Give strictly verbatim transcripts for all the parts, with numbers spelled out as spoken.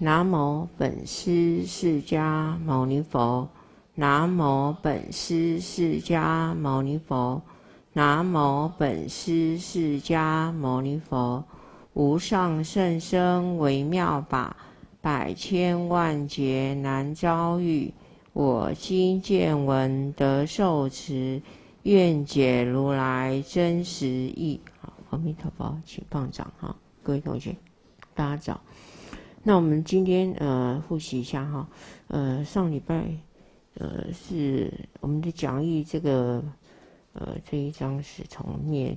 南无本师释迦牟尼佛，南无本师释迦牟尼佛，南无本师释迦牟尼佛。无上甚深微妙法，百千万劫难遭遇。我今见闻得受持，愿解如来真实义。好，阿弥陀佛，请放掌哈，各位同学，大家早。那我们今天呃复习一下哈，呃上礼拜呃是我们的讲义这个呃这一章是从灭。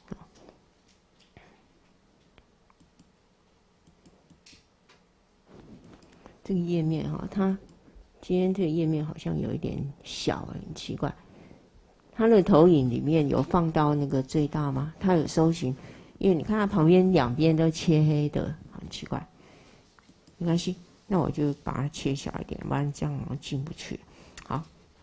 这个页面哈，它今天这个页面好像有一点小，很奇怪。它的投影里面有放到那个最大吗？它有搜寻，因为你看它旁边两边都切黑的，很奇怪。没关系，那我就把它切小一点，不然这样进不去。好，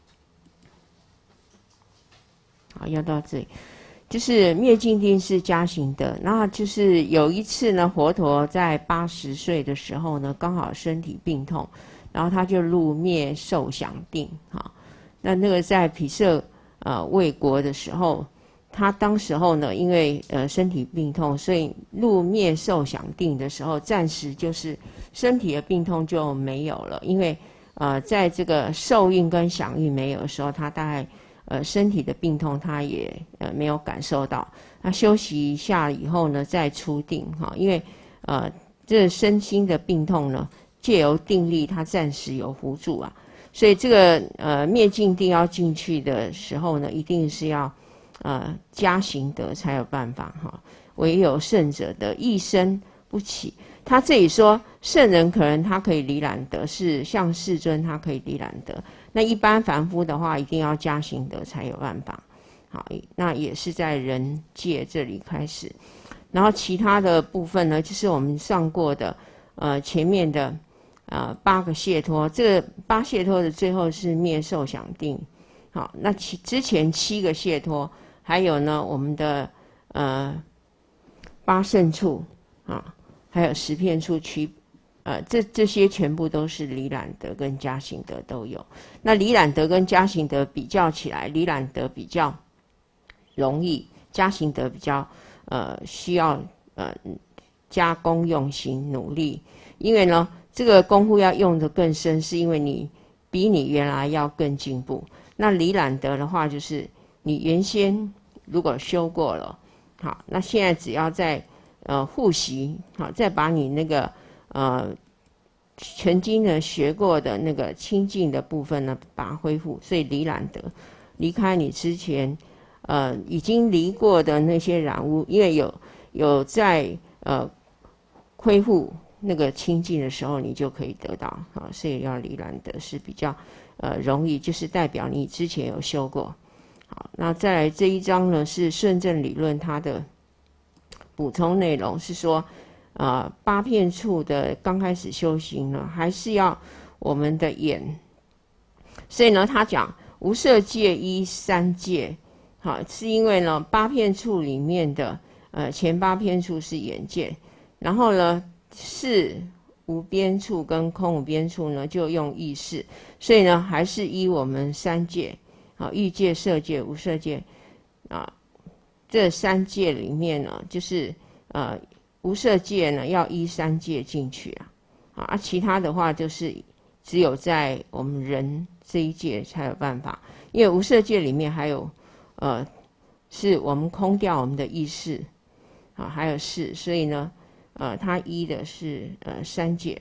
好，要到这里。就是灭尽定是加行德，那就是有一次呢，佛陀在八十岁的时候呢，刚好身体病痛，然后他就入灭受想定哈。那那个在毗舍呃卫国的时候，他当时候呢，因为呃身体病痛，所以入灭受想定的时候，暂时就是身体的病痛就没有了，因为呃在这个受孕跟想孕没有的时候，他大概。呃，身体的病痛他也呃没有感受到，那休息一下以后呢，再出定哈，因为呃这身心的病痛呢，借由定力它暂时有辅助啊，所以这个呃灭尽定要进去的时候呢，一定是要呃加行德才有办法哈，唯有圣者的一生不起。他这里说圣人可能他可以离染得，是像世尊他可以离染得。那一般凡夫的话，一定要加行德才有办法。好，那也是在人界这里开始，然后其他的部分呢，就是我们上过的，呃，前面的呃八个解脱，这个八解脱的最后是灭受想定。好，那其之前七个解脱，还有呢我们的呃八胜处啊。还有十片处区，呃，这这些全部都是离染德跟加行德都有。那离染德跟加行德比较起来，离染德比较容易，加行德比较呃需要呃加功用心努力。因为呢，这个功夫要用得更深，是因为你比你原来要更进步。那离染德的话，就是你原先如果修过了，好，那现在只要在呃，复习好，再把你那个呃曾经呢学过的那个清净的部分呢，把它恢复。所以离染德，离开你之前呃已经离过的那些染污，因为有有在呃恢复那个清净的时候，你就可以得到啊。所以要离染德是比较呃容易，就是代表你之前有修过。好，那再来这一章呢是顺正理论它的。补充内容是说，呃，八片处的刚开始修行呢，还是要我们的眼。所以呢，他讲无色界依三界，好，是因为呢，八片处里面的呃前八片处是眼界，然后呢，是无边处跟空无边处呢，就用意识，所以呢，还是依我们三界，好，欲界、色界、无色界啊。这三界里面呢，就是呃无色界呢要依三界进去啊，啊，其他的话就是只有在我们人这一界才有办法，因为无色界里面还有呃是我们空掉我们的意识啊，还有事，所以呢，呃，它依的是呃三界，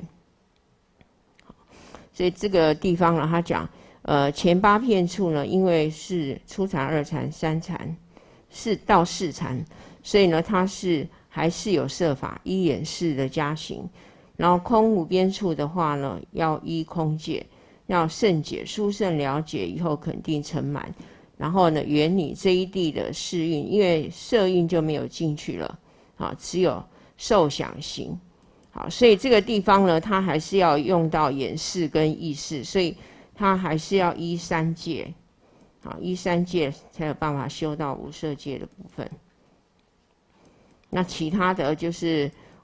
所以这个地方呢，他讲呃前八片处呢，因为是初禅、二禅、三禅。是到四禅，所以呢，它是还是有摄法依眼识的加行，然后空无边处的话呢，要依空界，要胜解、殊胜了解以后肯定成满，然后呢，原理这一地的世运，因为色运就没有进去了，啊，只有受想行，好，所以这个地方呢，它还是要用到眼识跟意识，所以它还是要依三界。好，依三界才有办法修到无色界的部分。那其他的就是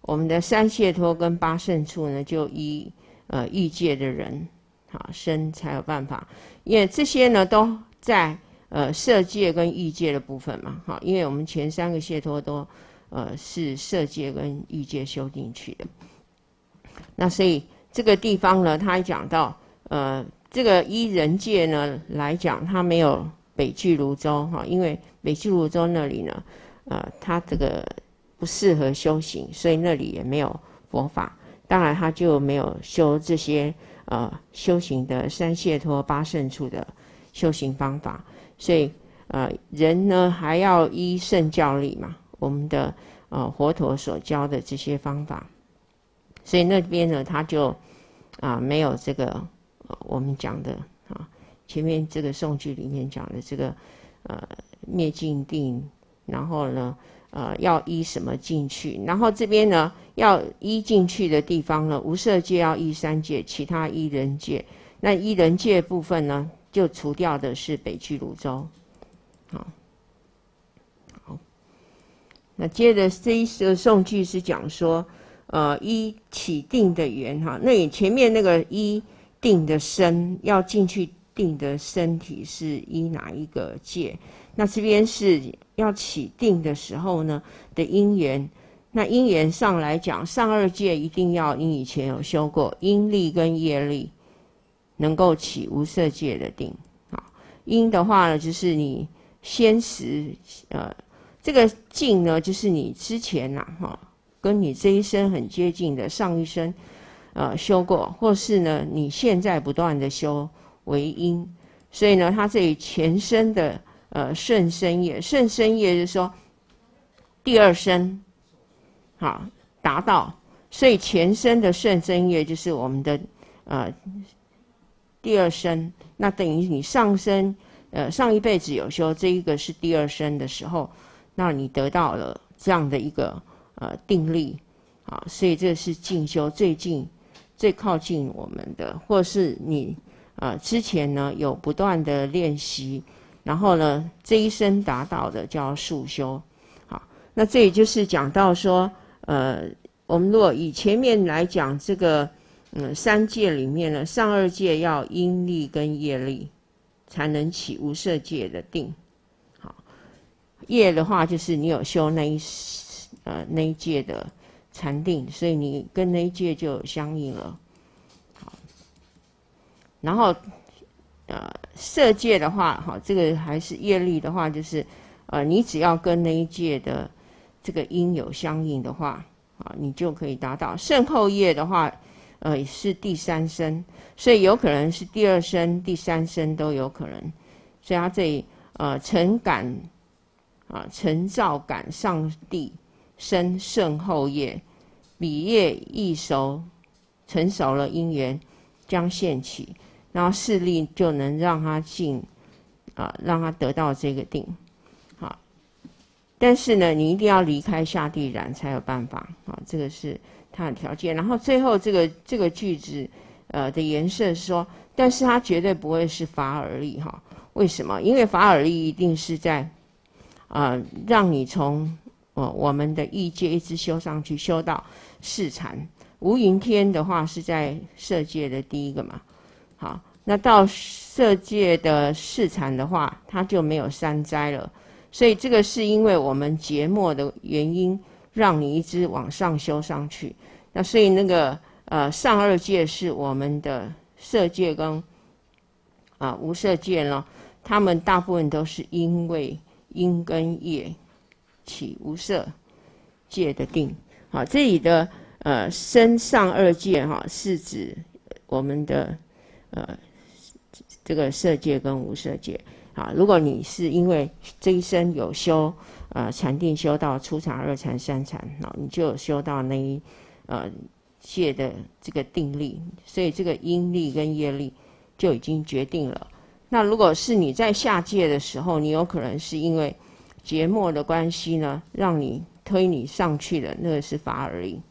我们的三解脱跟八圣处呢，就依呃欲界的人好生才有办法，因为这些呢都在呃色界跟欲界的部分嘛，好，因为我们前三个解脱都呃是色界跟欲界修进去的。那所以这个地方呢，他讲到呃这个依人界呢来讲，它没有北俱泸州哈，因为北俱泸州那里呢，呃，它这个不适合修行，所以那里也没有佛法。当然，他就没有修这些呃修行的三解脱八圣处的修行方法。所以呃，人呢还要依圣教理嘛，我们的呃佛陀所教的这些方法。所以那边呢，他就啊、呃、没有这个、呃、我们讲的啊前面这个颂句里面讲的这个呃灭尽定，然后呢呃要依什么进去，然后这边呢要依进去的地方呢，无色界要依三界，其他依人界。那依人界部分呢，就除掉的是北俱泸州。好，好，那接着这一个颂句是讲说。呃，依起定的缘哈，那你前面那个依定的身要进去定的身体是依哪一个界？那这边是要起定的时候呢的因缘。那因缘上来讲，上二界一定要你以前有修过因力跟业力，能够起无色界的定啊。因的话呢，就是你先时呃，这个境呢，就是你之前呐、啊、哈。跟你这一生很接近的上一生，呃，修过，或是呢，你现在不断的修为因，所以呢，它这里前生的呃顺生业，顺生业就是说第二生，好达到，所以前生的顺生业就是我们的呃第二生，那等于你上生呃上一辈子有修，这一个是第二生的时候，那你得到了这样的一个。呃，定力啊，所以这是进修最近、最靠近我们的，或是你呃之前呢有不断的练习，然后呢这一生达到的叫速修。好，那这里就是讲到说，呃，我们如果以前面来讲，这个嗯三界里面呢，上二界要因力跟业力才能起无色界的定。好，业的话就是你有修那一。呃，那一界的禅定，所以你跟那一界就有相应了。好，然后呃，色界的话，哈，这个还是业力的话，就是呃，你只要跟那一界的这个因有相应的话，啊，你就可以达到。圣后业的话，呃，是第三生，所以有可能是第二生、第三生都有可能。所以它这里呃，成感啊，成照感上帝。生圣后业，彼业易熟，成熟了因缘，将现起，然后势力就能让他进，啊、呃，让他得到这个定，好。但是呢，你一定要离开下地染才有办法，啊，这个是它的条件。然后最后这个这个句子，呃的颜色是说，但是它绝对不会是法尔利哈。为什么？因为法尔利一定是在，呃，让你从哦，我们的欲界一直修上去，修到四禅。无云天的话是在色界的第一个嘛，好，那到色界的四禅的话，它就没有三灾了。所以这个是因为我们结末的原因，让你一直往上修上去。那所以那个呃上二界是我们的色界跟啊、呃、无色界呢，他们大部分都是因为因跟业。起无色界的定，好，这里的呃身上二界哈，是指我们的呃这个色界跟无色界。好，如果你是因为这一生有修呃禅定，修到初禅、二禅、三禅，好，你就有修到那一呃界的这个定力，所以这个因力跟业力就已经决定了。那如果是你在下界的时候，你有可能是因为结末的关系呢，让你推你上去了，那个是法尔利。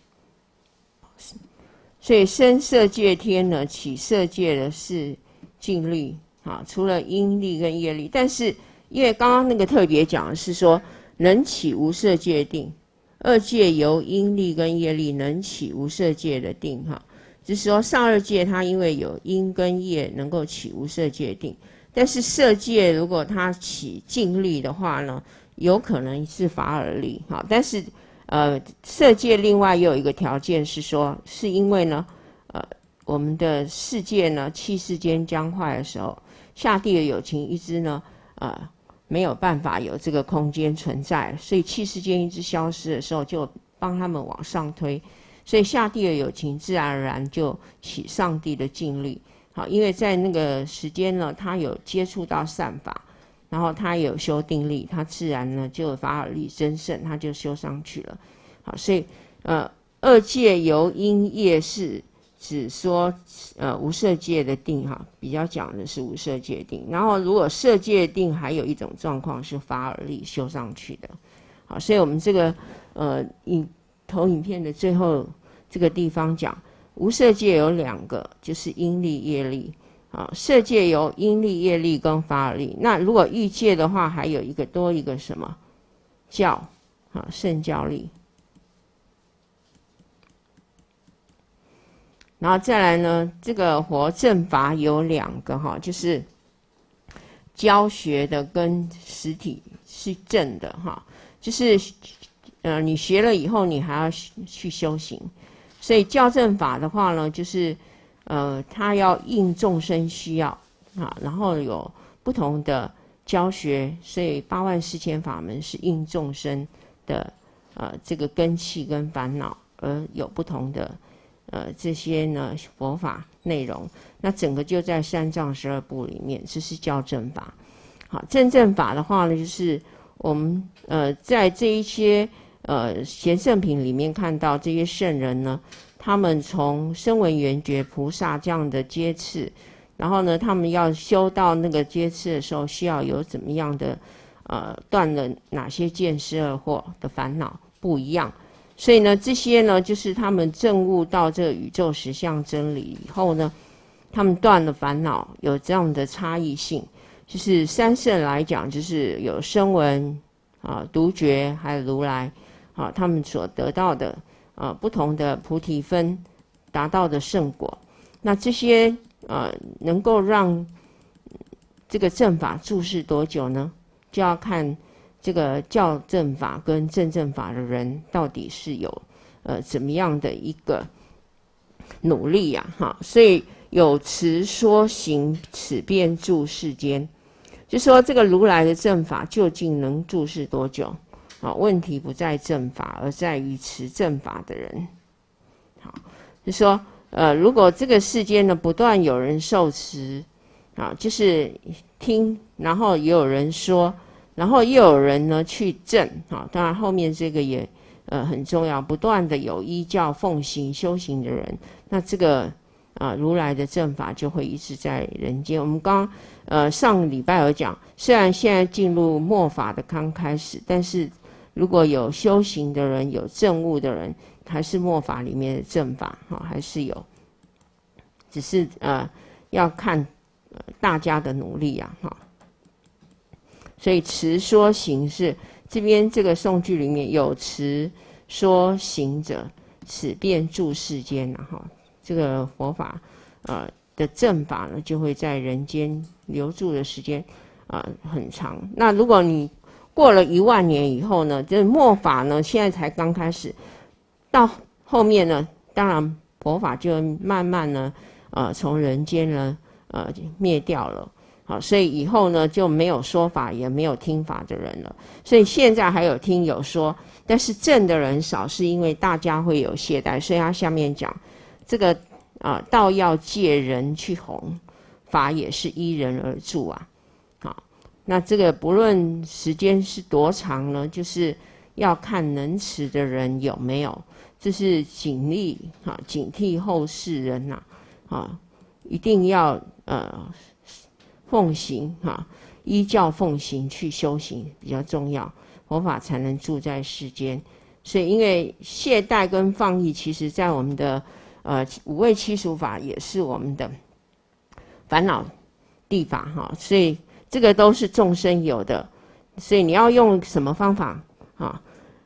所以生色界天呢，起色界的是净力啊，除了因力跟业力，但是因为刚刚那个特别讲的是说能起无色界定， 二界由因力跟业力能起无色界的定哈，就是说上二界它因为有因跟业能够起无色界定，但是色界如果它起净力的话呢，有可能是法尔力哈，但是呃色界另外又有一个条件是说，是因为呢呃我们的世界呢气世间僵坏的时候，下地的有情一支呢呃没有办法有这个空间存在，所以气世间一支消失的时候，就帮他们往上推，所以下地的有情自然而然就起上地的净力。好，因为在那个时间呢，他有接触到善法，然后他有修定力，他自然呢就法尔力增盛，他就修上去了。好，所以呃二界由因业是只说呃无色界的定哈，比较讲的是无色界定。然后如果色界定还有一种状况是法尔力修上去的。好，所以我们这个呃影投影片的最后这个地方讲，无色界有两个，就是因力业力。啊，色界有因力业力跟法尔力。那如果欲界的话，还有一个多一个什么教啊圣教力。然后再来呢，这个活正法有两个哈，就是教学的跟实体是正的哈，就是呃你学了以后你还要去修行，所以教正法的话呢，就是呃它要应众生需要啊，然后有不同的教学，所以八万四千法门是应众生的呃这个根器跟烦恼而有不同的。呃，这些呢佛法内容，那整个就在三藏十二部里面，这是叫正法。好，正正法的话呢，就是我们呃在这一些呃贤圣品里面看到这些圣人呢，他们从声闻缘觉菩萨这样的阶次，然后呢，他们要修到那个阶次的时候，需要有怎么样的呃断了哪些见思二惑的烦恼不一样。所以呢，这些呢，就是他们证悟到这个宇宙实相真理以后呢，他们断了烦恼，有这样的差异性。就是三圣来讲，就是有声闻啊、独觉还有如来啊，他们所得到的啊不同的菩提分达到的圣果。那这些呃能够让这个正法住世多久呢？就要看。这个教正法跟正正法的人到底是有呃怎么样的一个努力呀、啊？哈，所以有持说行此便住世间，就说这个如来的正法究竟能住世多久？啊，问题不在正法，而在于持正法的人。好，就说呃，如果这个世间呢不断有人受持啊，就是听，然后也有人说。然后又有人呢去证啊，当然后面这个也呃很重要，不断的有依教奉行修行的人，那这个啊如来的正法就会一直在人间。我们刚呃上个礼拜有讲，虽然现在进入末法的刚开始，但是如果有修行的人，有证悟的人，还是末法里面的正法哈，还是有，只是呃要看、呃、大家的努力啊哈。所以持说行是这边这个颂句里面有持说行者，此便住世间啊哈，这个佛法呃的正法呢，就会在人间留住的时间啊、呃、很长。那如果你过了一万年以后呢，这末法呢现在才刚开始，到后面呢，当然佛法就慢慢呢呃从人间呢呃灭掉了。好，所以以后呢就没有说法也没有听法的人了。所以现在还有听有说，但是正的人少，是因为大家会有懈怠。所以他下面讲这个啊，道要借人去弘，法也是依人而住啊。好，那这个不论时间是多长呢，就是要看能持的人有没有，这是警惕啊，警惕后世人呐啊，一定要呃。奉行哈，依教奉行去修行比较重要，佛法才能住在世间。所以，因为懈怠跟放逸，其实在我们的呃五味七俗法也是我们的烦恼地法哈，所以这个都是众生有的。所以你要用什么方法啊？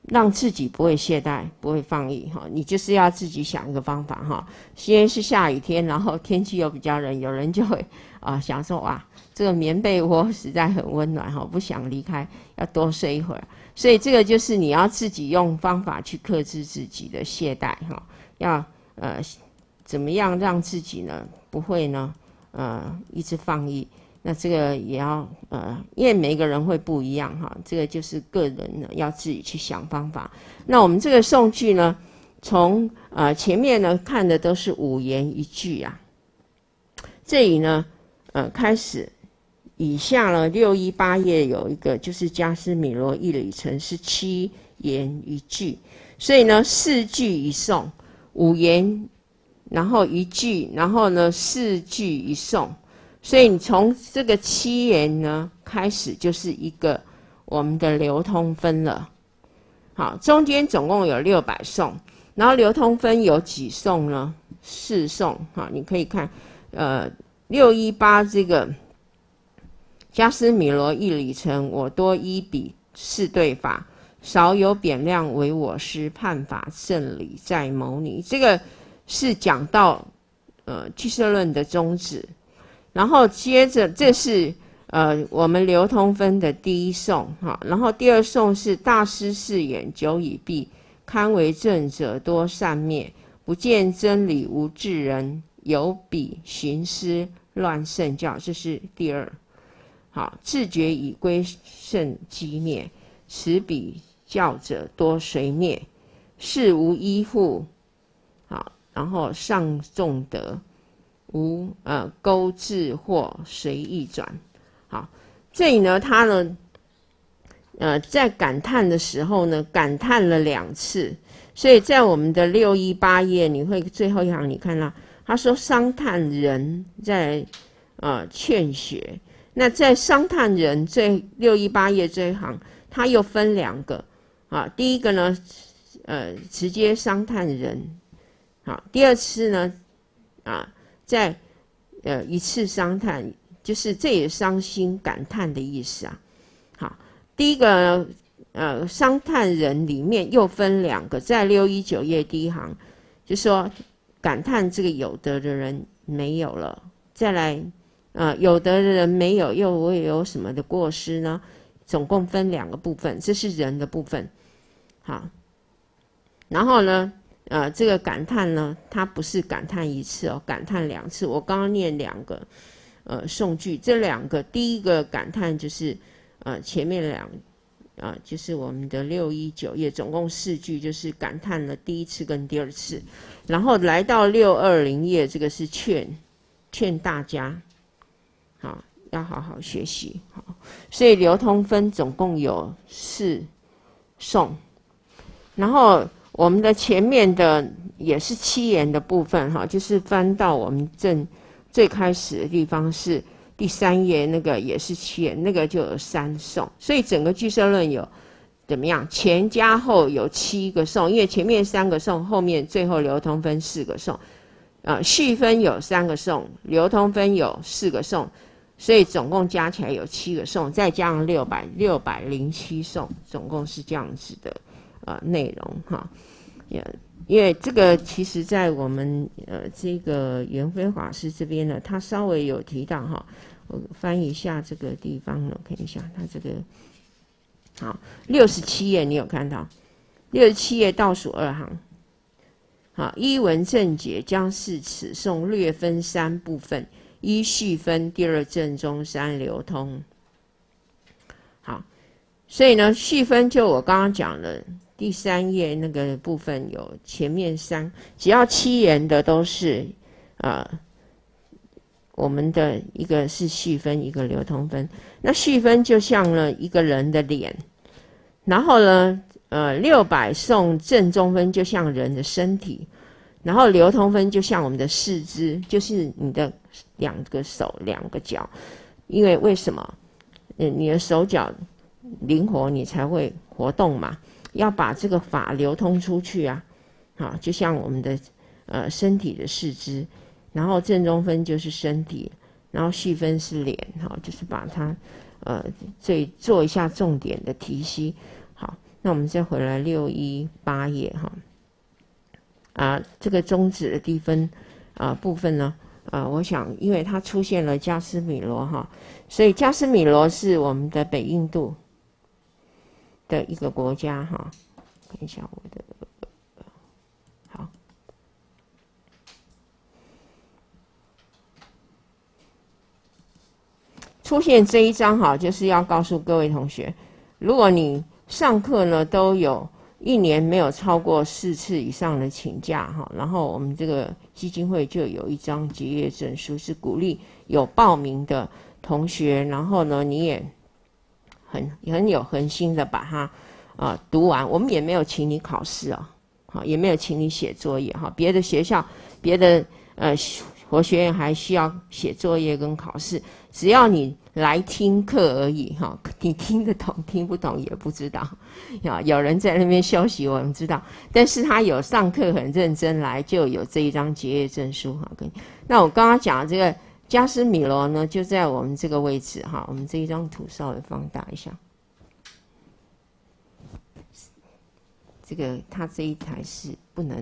让自己不会懈怠，不会放逸哈。你就是要自己想一个方法哈。今天是下雨天，然后天气又比较冷，有人就会啊、呃、想说哇，这个棉被窝实在很温暖哈，不想离开，要多睡一会儿。所以这个就是你要自己用方法去克制自己的懈怠哈，要呃怎么样让自己呢不会呢呃一直放逸。那这个也要呃，因为每个人会不一样哈，这个就是个人呢要自己去想方法。那我们这个颂句呢，从呃前面呢看的都是五言一句啊，这里呢呃开始以下呢六一八页有一个就是迦尸米罗一里程是七言一句，所以呢四句一颂，五言，然后一句，然后呢四句一颂。所以你从这个七言呢开始就是一个我们的流通分了。好，中间总共有六百颂，然后流通分有几颂呢？四颂。好，你可以看，呃，六一八这个迦尸米罗一里程，我多依彼是对法，少有贬量为我师，判法正理在牟尼。这个是讲到呃俱舍论的宗旨。然后接着这是呃我们流通分的第一颂哈，然后第二颂是大师誓言久已毕，堪为正者多善灭，不见真理无智人，有彼寻思乱圣教，这是第二。好，自觉以归圣机灭，此彼教者多随灭，是无依护。好，然后上众德。无呃钩智惑随意转。好，这里呢，他呢，呃，在感叹的时候呢，感叹了两次，所以在我们的六一八页，你会最后一行你看到，他说伤叹人在呃劝学，那在伤叹人这六一八页这一行，他又分两个啊，第一个呢，呃，直接伤叹人，好，第二次呢，啊。在呃一次伤叹，就是这也伤心感叹的意思啊。好，第一个呃伤叹人里面又分两个，在六一九页第一行，就说感叹这个有德的人没有了，再来呃有德的人没有，又会有什么的过失呢？总共分两个部分，这是人的部分。好，然后呢？呃，这个感叹呢，它不是感叹一次哦，感叹两次。我刚刚念两个，呃，颂句，这两个，第一个感叹就是，呃，前面两，啊、呃，就是我们的六一九页，总共四句，就是感叹了第一次跟第二次，然后来到六二零页，这个是劝，劝大家，好，要好好学习，好，所以流通分总共有四颂，然后。我们的前面的也是七言的部分哈，就是翻到我们正最开始的地方是第三页，那个也是七言，那个就有三颂，所以整个俱舍论有怎么样？前加后有七个颂，因为前面三个颂，后面最后流通分四个颂，呃，续分有三个颂，流通分有四个颂，所以总共加起来有七个颂，再加上六百六百零七颂，总共是这样子的呃内容哈。因为这个其实在我们呃这个圆辉法师这边呢，他稍微有提到哈，我翻译一下这个地方呢，我看一下他这个好六十七页，你有看到六十七页倒数二行，好，依文正解将是此颂略分三部分，依序分第二正中三流通。好，所以呢序分就我刚刚讲的。第三页那个部分有前面三，只要七言的都是，呃，我们的一个是序分，一个流通分。那序分就像了一个人的脸，然后呢，呃，六百颂正中分就像人的身体，然后流通分就像我们的四肢，就是你的两个手、两个脚。因为为什么？嗯，你的手脚灵活，你才会活动嘛。要把这个法流通出去啊，好，就像我们的呃身体的四肢，然后正中分就是身体，然后序分是脸，好，就是把它呃这做一下重点的提息，好， 那我们再回来六一八页哈，啊，这个中指的地分啊部分呢，啊，我想因为它出现了加斯米罗哈，所以加斯米罗是我们的北印度的一个国家哈，看一下我的。出现这一章哈，就是要告诉各位同学，如果你上课呢都有一年没有超过四次以上的请假哈，然后我们这个基金会就有一张结业证书，是鼓励有报名的同学，然后呢你也很很有恒心的把它啊、呃、读完，我们也没有请你考试啊，好，也没有请你写作业哈，别的学校别的呃佛学院还需要写作业跟考试，只要你来听课而已哈，你听得懂听不懂也不知道，有人在那边休息我们知道，但是他有上课很认真来，就有这一张结业证书哈。那我刚刚讲的这个加斯米罗呢，就在我们这个位置哈，我们这一张图稍微放大一下，这个它这一台是不能。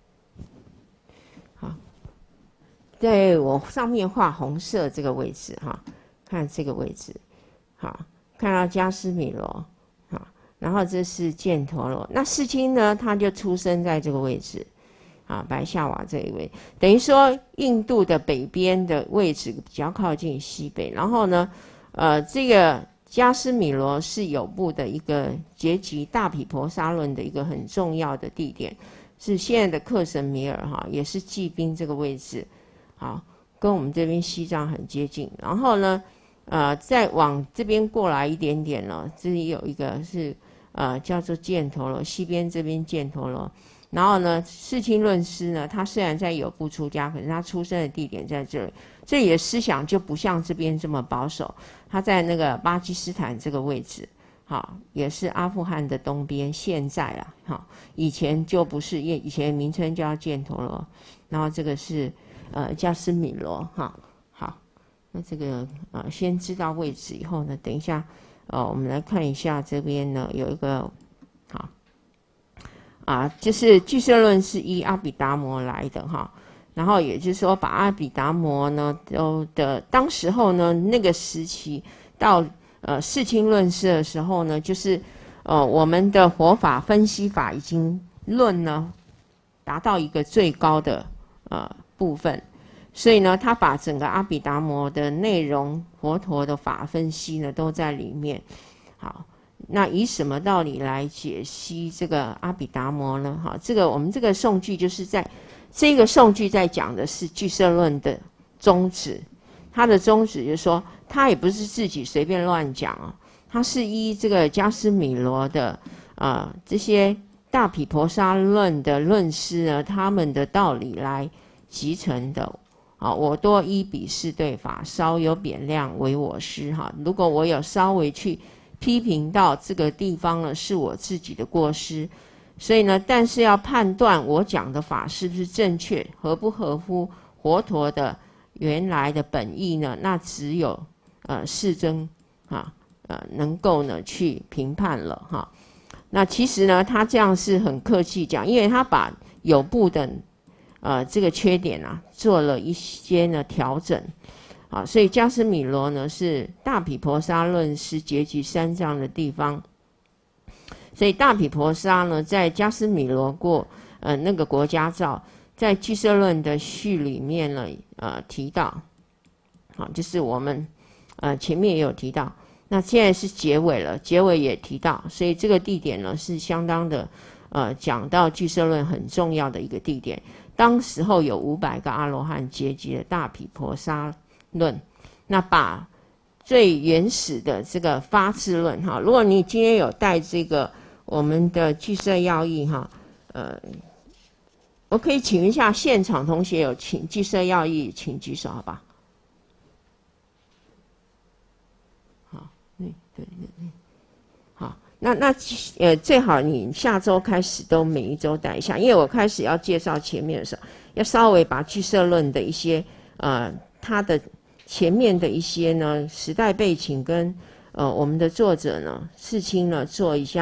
在我上面画红色这个位置哈，看这个位置，好，看到加斯米罗，好，然后这是犍陀罗，那世亲呢，他就出生在这个位置，啊，白夏瓦这一位，等于说印度的北边的位置比较靠近西北，然后呢，呃，这个加斯米罗是有部的一个结集大毗婆沙论的一个很重要的地点，是现在的克什米尔哈，也是骑兵这个位置。好，跟我们这边西藏很接近。然后呢，呃，再往这边过来一点点呢，这里有一个是呃叫做犍陀罗，西边这边犍陀罗。然后呢，世亲论师呢，他虽然在有部出家，可是他出生的地点在这里，这里的思想就不像这边这么保守。他在那个巴基斯坦这个位置，好，也是阿富汗的东边。现在啦，好，以前就不是，因为以前名称叫犍陀罗。然后这个是。呃，加斯米罗哈，好，那这个呃，先知道位置以后呢，等一下，呃，我们来看一下这边呢有一个，好，啊，就是俱舍论是依阿毗达摩来的哈，然后也就是说把阿毗达摩呢都的当时候呢那个时期到呃世亲论师的时候呢，就是呃我们的佛法分析法已经论呢达到一个最高的呃。部分，所以呢，他把整个阿毗达摩的内容、佛陀的法分析呢，都在里面。好，那以什么道理来解析这个阿毗达摩呢？好，这个我们这个颂句就是在这个颂句在讲的是俱舍论的宗旨，他的宗旨就是说，他也不是自己随便乱讲啊，他是依这个加斯米罗的啊、呃、这些大毗婆沙论的论师呢，他们的道理来。集成的，啊，我多依彼是对法，稍有贬量为我师哈。如果我有稍微去批评到这个地方呢，是我自己的过失，所以呢，但是要判断我讲的法是不是正确，合不合乎佛陀的原来的本意呢？那只有呃世尊啊，呃能够呢去评判了哈。那其实呢，他这样是很客气讲，因为他把有部的。呃，这个缺点啊，做了一些呢调整，啊，所以加斯米罗呢是大毗婆沙论师结集三藏的地方，所以大毗婆沙呢在加斯米罗过呃那个国家照，在俱舍论的序里面呢呃提到，好，就是我们呃前面也有提到，那现在是结尾了，结尾也提到，所以这个地点呢是相当的呃讲到俱舍论很重要的一个地点。当时候有五百个阿罗汉结集的大毗婆沙论，那把最原始的这个发智论哈，如果你今天有带这个我们的俱舍要义哈，呃，我可以请一下现场同学有请俱舍要义，请举手好吧？好，对对对对，好。那那呃最好你下周开始都每一周带一下，因为我开始要介绍前面的时候，要稍微把俱舍论的一些呃它的前面的一些呢时代背景跟呃我们的作者呢世亲呢做一下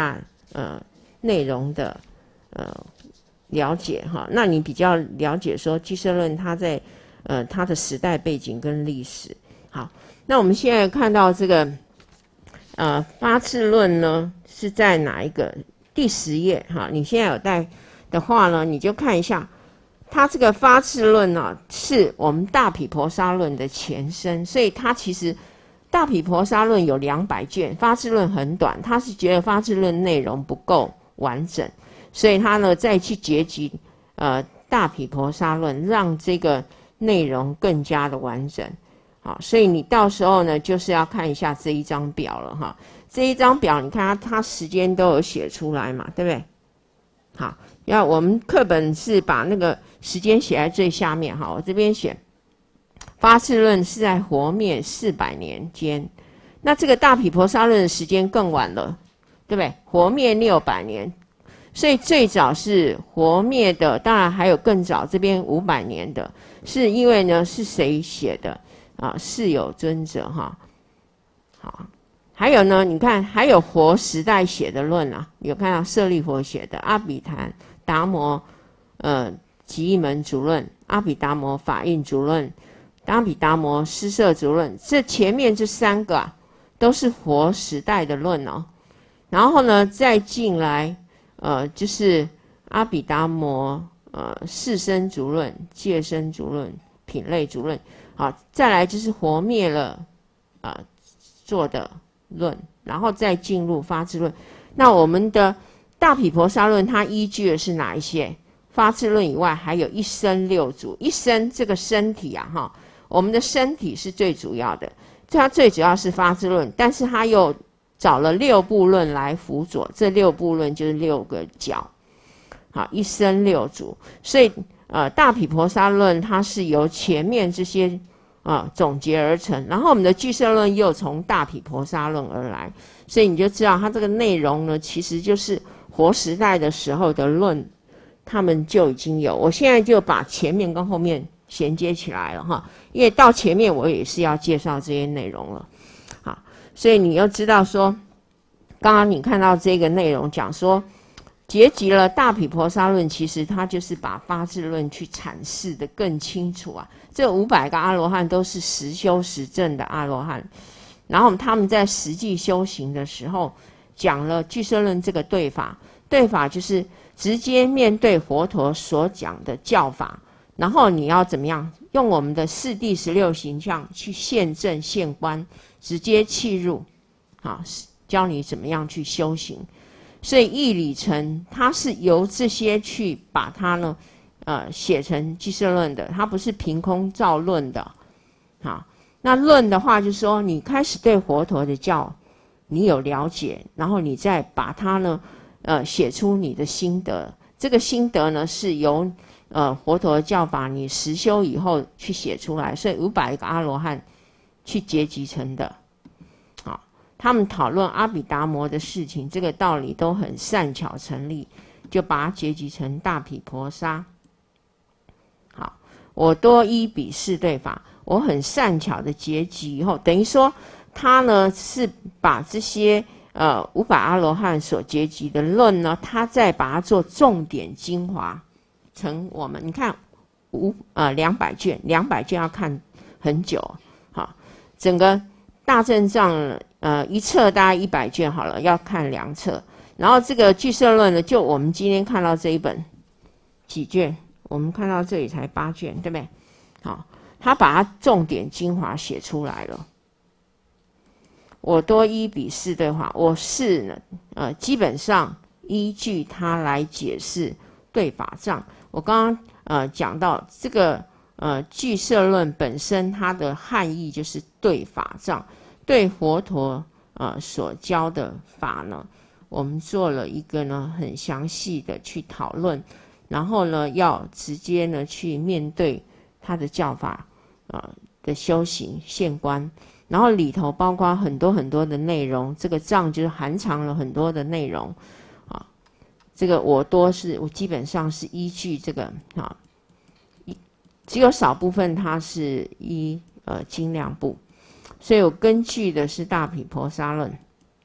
呃内容的呃了解哈。那你比较了解说俱舍论它在呃它的时代背景跟历史。好，那我们现在看到这个呃发次论呢是在哪一个第十页哈？你现在有带的话呢，你就看一下。它这个发次论呢、啊，是我们大毗婆沙论的前身，所以它其实大毗婆沙论有两百卷，发次论很短，他是觉得发次论内容不够完整，所以他呢再去结集呃大毗婆沙论，让这个内容更加的完整。好，所以你到时候呢就是要看一下这一张表了哈，这一张表你看它它时间都有写出来嘛，对不对？好，要我们课本是把那个时间写在最下面哈，我这边写发次论是在活灭四百年间，那这个大毗婆沙论的时间更晚了，对不对？活灭六百年，所以最早是活灭的，当然还有更早，这边五百年的，是因为呢是谁写的啊？世有尊者哈，好。还有呢，你看还有佛时代写的论啊，有看到舍利佛写的阿毗昙达摩呃集义门主论、阿毗达摩法印主论、阿毗达摩施摄主论，这前面这三个啊都是佛时代的论哦。然后呢，再进来呃就是阿毗达摩呃世身主论、戒身主论、品类主论，好，再来就是活灭了呃做的论，然后再进入发次论。那我们的大毗婆沙论它依据的是哪一些？发次论以外还有一身六祖，一身这个身体啊哈，我们的身体是最主要的，它最主要是发次论，但是它又找了六部论来辅佐，这六部论就是六个角，好，一身六祖。所以呃大毗婆沙论它是由前面这些啊，总结而成，然后我们的俱舍论又从大毗婆沙论而来，所以你就知道它这个内容呢，其实就是活时代的时候的论，他们就已经有。我现在就把前面跟后面衔接起来了哈，因为到前面我也是要介绍这些内容了，好，所以你要知道说，刚刚你看到这个内容讲说，结集了大毗婆沙论，其实它就是把发次论去阐释的更清楚啊。这五百个阿罗汉都是实修实证的阿罗汉，然后他们在实际修行的时候讲了俱舍论这个对法，对法就是直接面对佛陀所讲的教法，然后你要怎么样用我们的四谛十六形象去现证现观，直接契入，好，教你怎么样去修行。所以义理成它是由这些去把它呢呃写成俱舍论的，它不是凭空造论的。好，那论的话就是说你开始对佛陀的教你有了解，然后你再把它呢呃写出你的心得，这个心得呢是由呃佛陀的教法你实修以后去写出来，所以五百个阿罗汉去结集成的。好，他们讨论阿毗达摩的事情，这个道理都很善巧成立，就把它结集成大毗婆沙。好，我多依彼四对法，我很善巧的结集以后，等于说他呢是把这些呃五百阿罗汉所结集的论呢，他再把它做重点精华成我们你看五呃两百卷，两百卷要看很久，好，整个大正藏呃一册大概一百卷好了，要看两册。然后这个俱舍论呢，就我们今天看到这一本几卷，我们看到这里才八卷，对不对？好，他把它重点精华写出来了。我多依彼四对法，我是呢呃基本上依据它来解释对法藏。我刚刚呃讲到这个呃俱舍论本身它的汉译就是对法藏，对佛陀呃所教的法呢，我们做了一个呢很详细的去讨论，然后呢要直接呢去面对他的教法呃的修行现观，然后里头包括很多很多的内容，这个藏就是含藏了很多的内容啊。这个我多是我基本上是依据这个啊，只有少部分它是依呃精量部，所以我根据的是大毗婆沙论。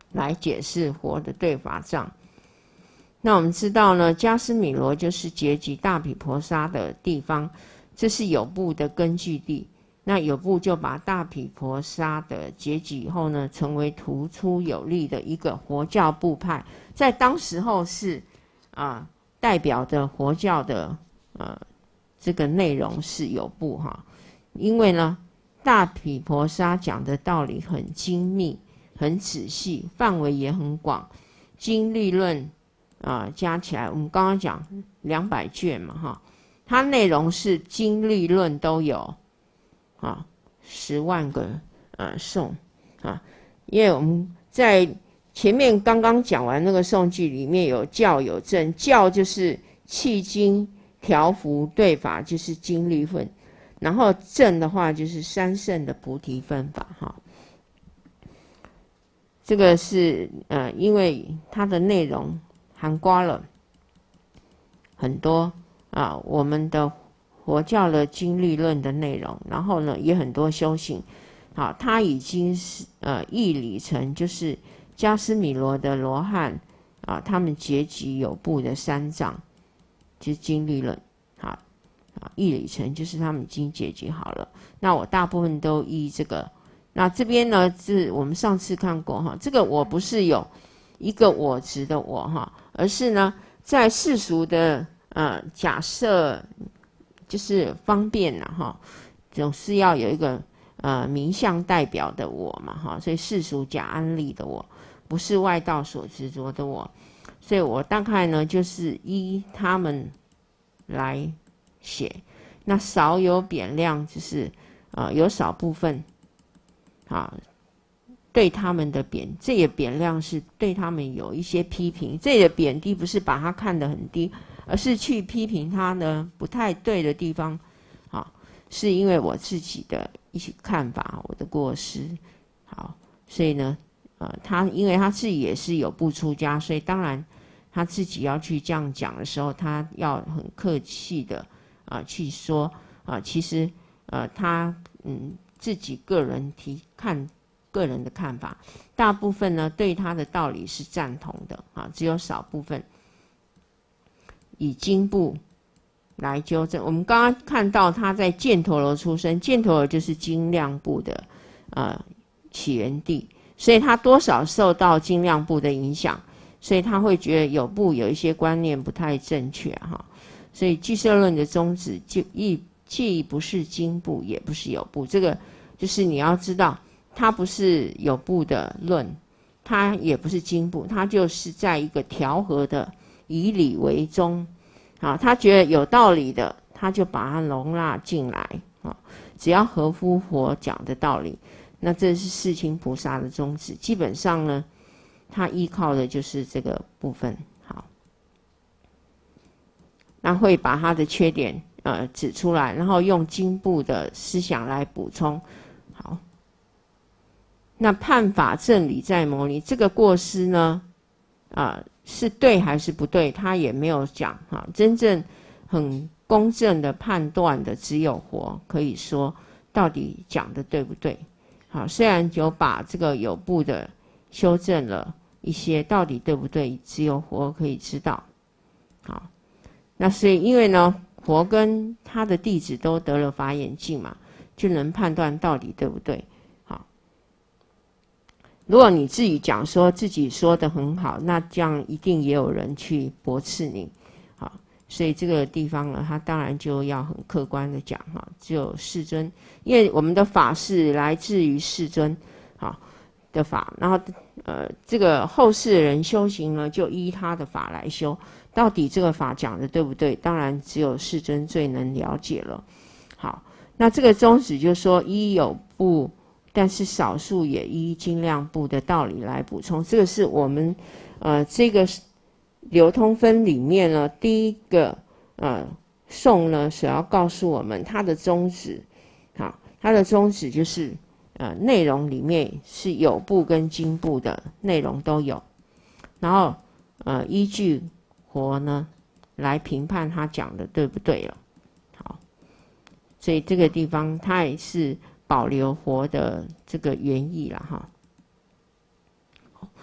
来解释活的对法藏。那我们知道呢，迦尸弥罗就是结集大毗婆沙的地方，这是有部的根据地。那有部就把大毗婆沙的结集以后呢，成为突出有力的一个佛教部派，在当时候是啊、呃、代表的佛教的呃这个内容是有部哈，因为呢大毗婆沙讲的道理很精密、很仔细，范围也很广，经律论啊、呃、加起来，我们刚刚讲两百卷嘛哈，它内容是经律论都有啊，十万个呃颂啊，因为我们在前面刚刚讲完那个颂句里面有教有证，教就是契经调伏对法，就是经律分，然后证的话就是三圣的菩提分法哈。这个是呃，因为它的内容涵盖了很多啊，我们的佛教的经律论的内容，然后呢也很多修行。好，它已经是呃义理成就是迦尸弥罗的罗汉啊，他们结集有部的三藏，就是经律论。好啊，义理成就是他们已经结集好了。那我大部分都依这个。那这边呢，是我们上次看过哈，这个我不是有一个我执的我哈，而是呢在世俗的呃假设，就是方便啦哈，总是要有一个呃名相代表的我嘛哈，所以世俗假安立的我，不是外道所执着的我，所以我大概呢就是依他们来写，那少有贬量，就是呃有少部分。啊，对他们的贬，这也贬量是对他们有一些批评。这个贬低不是把他看得很低，而是去批评他呢不太对的地方。啊，是因为我自己的一些看法，我的过失。好，所以呢，呃，他因为他自己也是有部出家，所以当然他自己要去这样讲的时候，他要很客气的啊、呃、去说啊、呃，其实呃他嗯。自己个人提看个人的看法，大部分呢对他的道理是赞同的啊，只有少部分以经部来纠正。我们刚刚看到他在犍陀罗出生，犍陀罗就是精量部的呃起源地，所以他多少受到精量部的影响，所以他会觉得有部有一些观念不太正确哈，所以俱舍论的宗旨就一。既不是经部，也不是有部，这个就是你要知道，它不是有部的论，它也不是经部，它就是在一个调和的以理为宗，啊，他觉得有道理的，他就把它容纳进来，啊，只要合乎佛讲的道理，那这是世亲菩萨的宗旨。基本上呢，他依靠的就是这个部分，好，那会把他的缺点。呃，指出来，然后用经部的思想来补充。好，那判法正理在牟尼，这个过失呢，啊、呃，是对还是不对？他也没有讲哈。真正很公正的判断的，只有佛可以说到底讲的对不对。好，虽然有把这个有部的修正了一些，到底对不对，只有佛可以知道。好，那所以因为呢。佛跟他的弟子都得了法眼净嘛，就能判断到底对不对。好，如果你自己讲说自己说的很好，那这样一定也有人去驳斥你。好，所以这个地方呢，他当然就要很客观的讲哈，只有世尊，因为我们的法是来自于世尊好的法，然后呃，这个后世的人修行呢，就依他的法来修。到底这个法讲的对不对？当然只有世尊最能了解了。好，那这个宗旨就说依有部，但是少数也依精量部的道理来补充。这个是我们呃这个流通分里面呢第一个呃颂呢所要告诉我们它的宗旨。好，它的宗旨就是呃内容里面是有部跟经部的内容都有，然后呃依据。佛呢，来评判他讲的对不对了。好，所以这个地方他也是保留佛的这个原意了哈。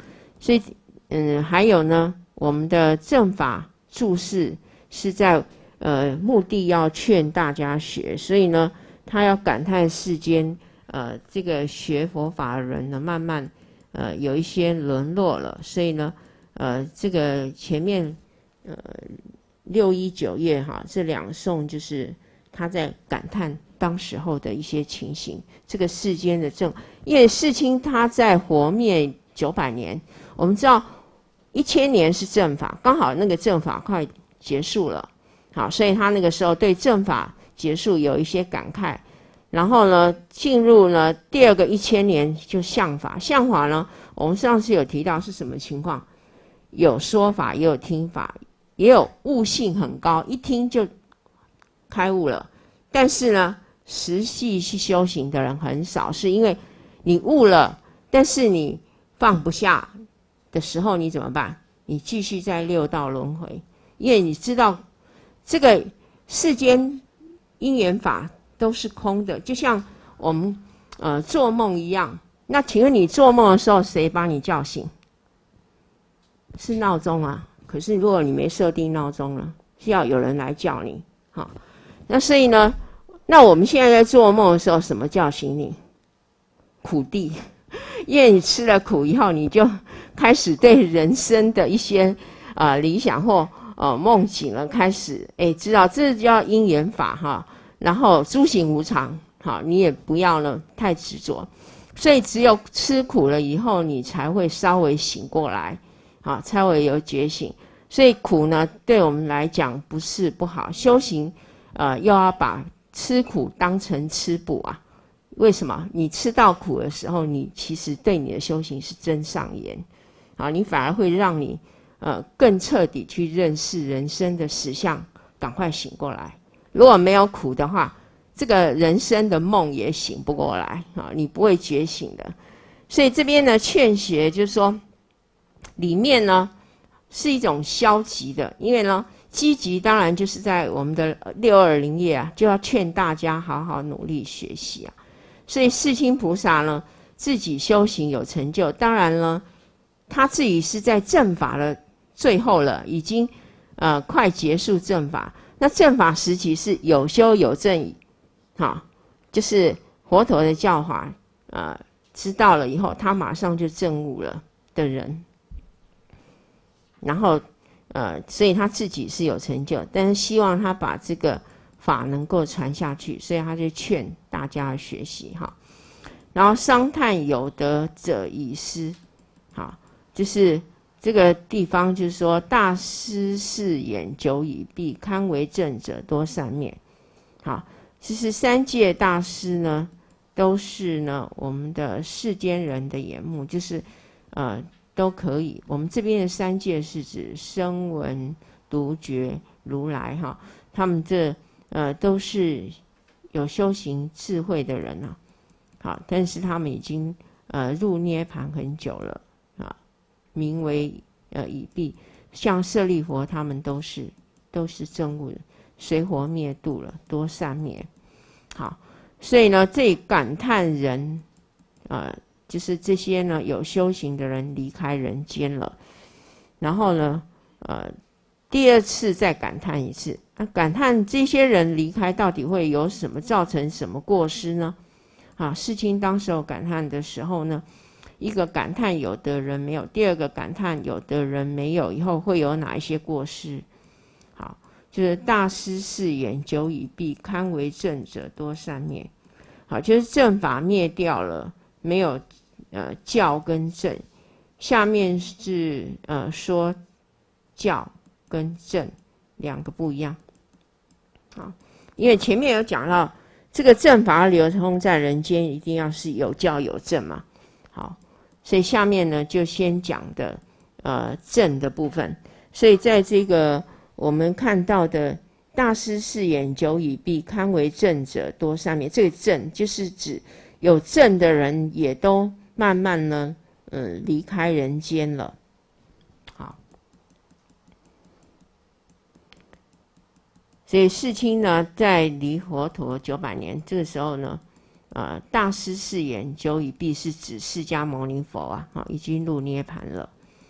所以嗯，还有呢，我们的正法注释是在呃目的要劝大家学，所以呢，他要感叹世间呃这个学佛法的人呢，慢慢呃有一些沦落了，所以呢，呃这个前面呃六一九页哈，这两颂就是他在感叹当时候的一些情形，这个世间的正，因为世亲他在活灭九百年，我们知道一千年是正法，刚好那个正法快结束了，好，所以他那个时候对正法结束有一些感慨，然后呢，进入呢第二个一千年就相法，相法呢，我们上次有提到是什么情况？有说法，也有听法，也有悟性很高，一听就开悟了。但是呢，实际去修行的人很少，是因为你悟了，但是你放不下的时候，你怎么办？你继续在六道轮回，因为你知道这个世间因缘法都是空的，就像我们呃做梦一样。那请问你做梦的时候，谁把你叫醒？是闹钟啊。可是如果你没设定闹钟呢，需要有人来叫你。好，那所以呢，那我们现在在做梦的时候，什么叫醒你？苦地。因为你吃了苦以后，你就开始对人生的一些呃理想或呃梦境了，开始哎知道这叫因缘法哈，然后诸行无常，好，你也不要呢太执着，所以只有吃苦了以后，你才会稍微醒过来，好，才会有觉醒。所以苦呢，对我们来讲不是不好，修行呃又要把吃苦当成吃补啊。为什么？你吃到苦的时候，你其实对你的修行是真上缘，啊，你反而会让你呃更彻底去认识人生的实相，赶快醒过来。如果没有苦的话，这个人生的梦也醒不过来啊，你不会觉醒的。所以这边呢，劝学就是说，里面呢是一种消极的，因为呢积极当然就是在我们的六二零页啊，就要劝大家好好努力学习啊。所以世亲菩萨呢，自己修行有成就，当然呢，他自己是在正法的最后了，已经呃快结束正法。那正法时期是有修有证，好，就是佛陀的教法，呃，知道了以后，他马上就证悟了的人。然后呃，所以他自己是有成就，但是希望他把这个法能够传下去，所以他就劝大家学习哈。然后伤叹有德者已失，好，就是这个地方就是说大师视眼久已闭，堪为正者多善灭。好，其实三界大师呢，都是呢我们的世间人的眼目，就是呃都可以。我们这边的三界是指声闻、独觉、如来哈，他们这呃，都是有修行智慧的人啊，好，但是他们已经呃入涅盘很久了啊，名为呃已毕。像舍利佛他们都是都是证悟的，随活灭度了，多善灭。好，所以呢，这感叹人，呃，就是这些呢有修行的人离开人间了，然后呢，呃。第二次再感叹一次，啊，感叹这些人离开到底会有什么造成什么过失呢？啊，世亲当时候感叹的时候呢，一个感叹有的人没有，第二个感叹有的人没有，以后会有哪一些过失？好，就是大师视眼久已闭，堪为正者多善灭。好，就是正法灭掉了，没有呃教跟正。下面是呃说教跟正两个不一样，好，因为前面有讲到这个正法流通在人间，一定要是有教有正嘛，好，所以下面呢就先讲的呃正的部分。所以在这个我们看到的大师视眼久已闭，堪为正者多善灭，这个正就是指有正的人也都慢慢呢，呃离开人间了。所以世亲呢，在离佛陀九百年这个时候呢，呃，大师视眼久已闭，是指释迦牟尼佛啊，啊，已经入涅盘了。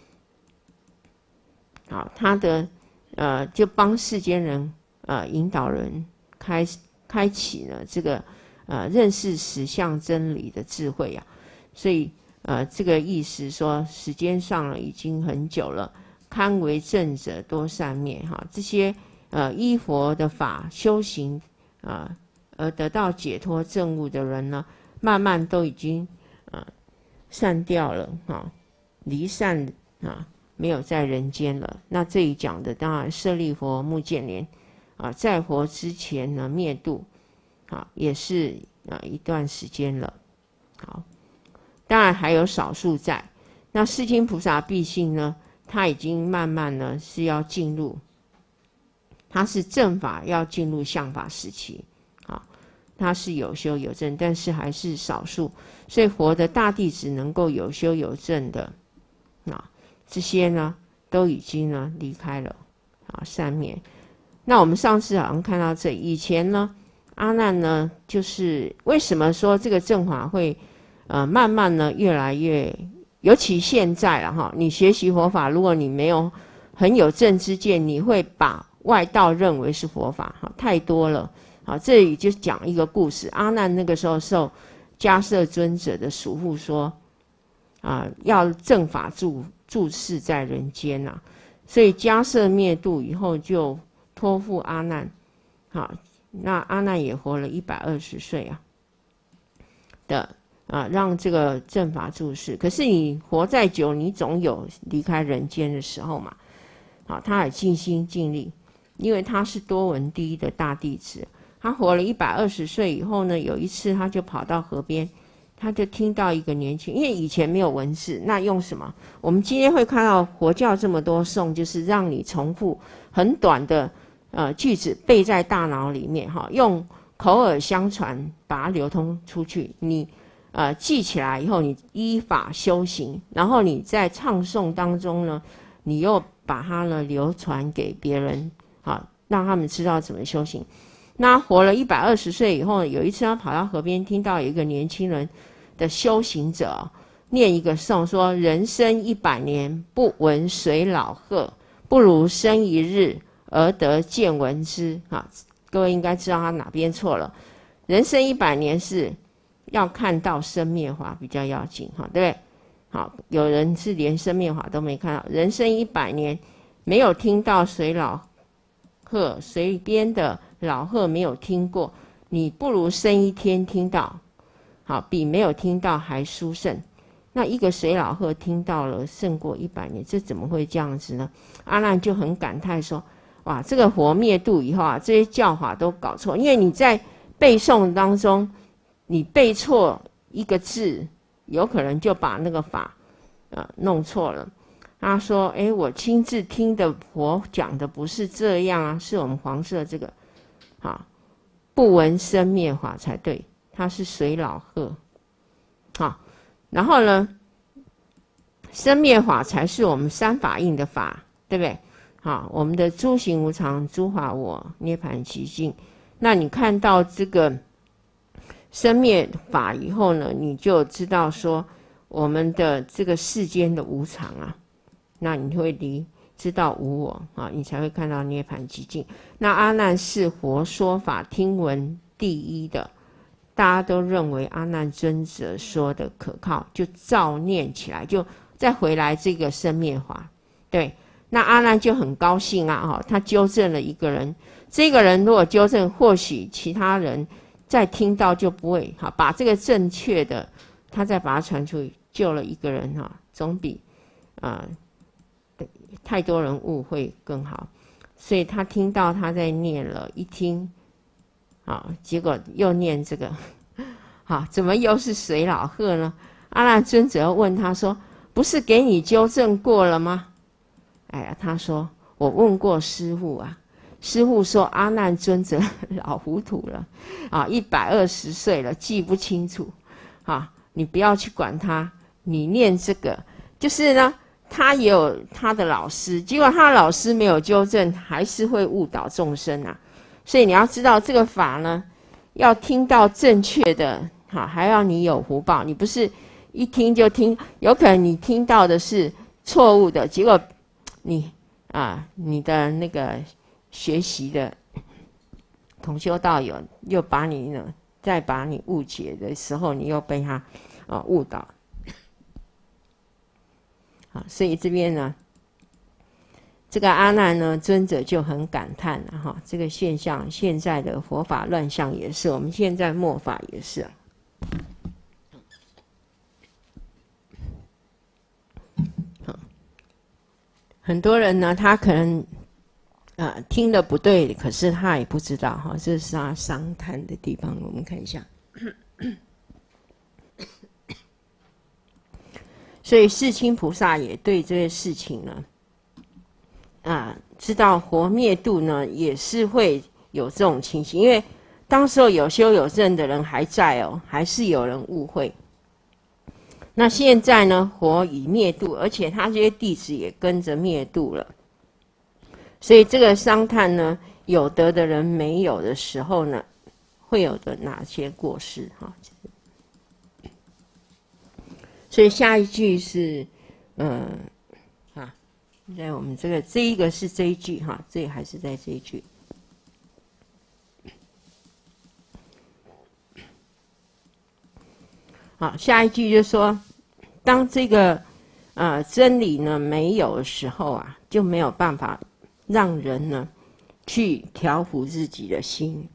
好，他的呃就帮世间人呃引导人开开启了这个呃认识实相真理的智慧啊，所以呃这个意思说时间上已经很久了，堪为正者多善灭哈，这些呃依佛的法修行啊、呃、而得到解脱证悟的人呢，慢慢都已经呃散掉了哈，离散啊。没有在人间了。那这里讲的当然舍利佛、目犍连啊，在佛之前呢灭度啊，也是啊一段时间了。好，当然还有少数在。那世亲菩萨毕竟呢，他已经慢慢呢是要进入，他是正法要进入相法时期啊，他是有修有证，但是还是少数。所以佛的大弟子能够有修有证的啊。这些呢都已经呢离开了啊，散灭。那我们上次好像看到这以前呢，阿难呢就是为什么说这个正法会呃慢慢呢越来越，尤其现在了哈，你学习佛法，如果你没有很有正知见，你会把外道认为是佛法哈，太多了。好，这里就讲一个故事，阿难那个时候受迦摄尊者的嘱咐说啊，要正法住。住世在人间呐、啊，所以迦摄灭度以后就托付阿难，好，那阿难也活了一百二十岁啊的啊，让这个正法住世。可是你活再久，你总有离开人间的时候嘛，好，他也尽心尽力，因为他是多闻第一的大弟子，他活了一百二十岁以后呢，有一次他就跑到河边。他就听到一个年轻，因为以前没有文字，那用什么？我们今天会看到佛教这么多颂，就是让你重复很短的呃句子背在大脑里面哈，用口耳相传把它流通出去。你呃记起来以后，你依法修行，然后你在唱诵当中呢，你又把它呢流传给别人，好让他们知道怎么修行。那活了一百二十岁以后，有一次他跑到河边，听到有一个年轻人的修行者念一个颂，说：“人生一百年，不闻水老鹤，不如生一日而得见闻之。”啊，各位应该知道他哪边错了。人生一百年是要看到生灭法比较要紧，哈，对不对？好，有人是连生灭法都没看到。人生一百年，没有听到水老鹤，水边的老鹤没有听过，你不如生一天听到，好，比没有听到还殊胜。那一个水老鹤听到了，胜过一百年，这怎么会这样子呢？阿难就很感叹说：“哇，这个佛灭度以后啊，这些教法都搞错，因为你在背诵当中，你背错一个字，有可能就把那个法呃弄错了。”他说：“哎，我亲自听的佛讲的不是这样啊，是我们黄色这个。”好，不闻生灭法才对，它是水老鹤。好，然后呢，生灭法才是我们三法印的法，对不对？好，我们的诸行无常，诸法我，涅槃寂静。那你看到这个生灭法以后呢，你就知道说我们的这个世间的无常啊，那你会离。知道无我啊，你才会看到涅槃寂静。那阿难是佛说法听闻第一的，大家都认为阿难尊者说的可靠，就照念起来，就再回来这个生灭法。对，那阿难就很高兴啊，哈，他纠正了一个人。这个人如果纠正，或许其他人再听到就不会哈，把这个正确的，他再把它传出去，救了一个人哈，总比啊。呃太多人误会更好，所以他听到他在念了，一听，好，结果又念这个，好，怎么又是水老鹤呢？阿难尊者问他说：“不是给你纠正过了吗？”哎呀，他说：“我问过师父啊，师父说阿难尊者老糊涂了，啊，一百二十岁了，记不清楚，啊，你不要去管他，你念这个，就是呢。”他也有他的老师，结果他的老师没有纠正，还是会误导众生啊。所以你要知道这个法呢，要听到正确的，好，还要你有福报。你不是一听就听，有可能你听到的是错误的，结果你啊，你的那个学习的同修道友又把你呢，再把你误解的时候，你又被他啊误导。啊，所以这边呢，这个阿难呢尊者就很感叹了哈，这个现象，现在的佛法乱象也是，我们现在末法也是。很多人呢，他可能啊、呃、听的不对，可是他也不知道哈，这是他伤叹的地方。我们看一下，所以世亲菩萨也对这些事情呢，啊、呃，知道活灭度呢也是会有这种情形，因为当时候有修有证的人还在哦，还是有人误会。那现在呢，佛已灭度，而且他这些弟子也跟着灭度了，所以这个伤叹呢，有得的人没有的时候呢，会有的哪些过失哈？所以下一句是，嗯，啊，在我们这个这一个是这一句哈，这还是在这一句。好，下一句就说，当这个呃真理呢没有的时候啊，就没有办法让人呢去调伏自己的心。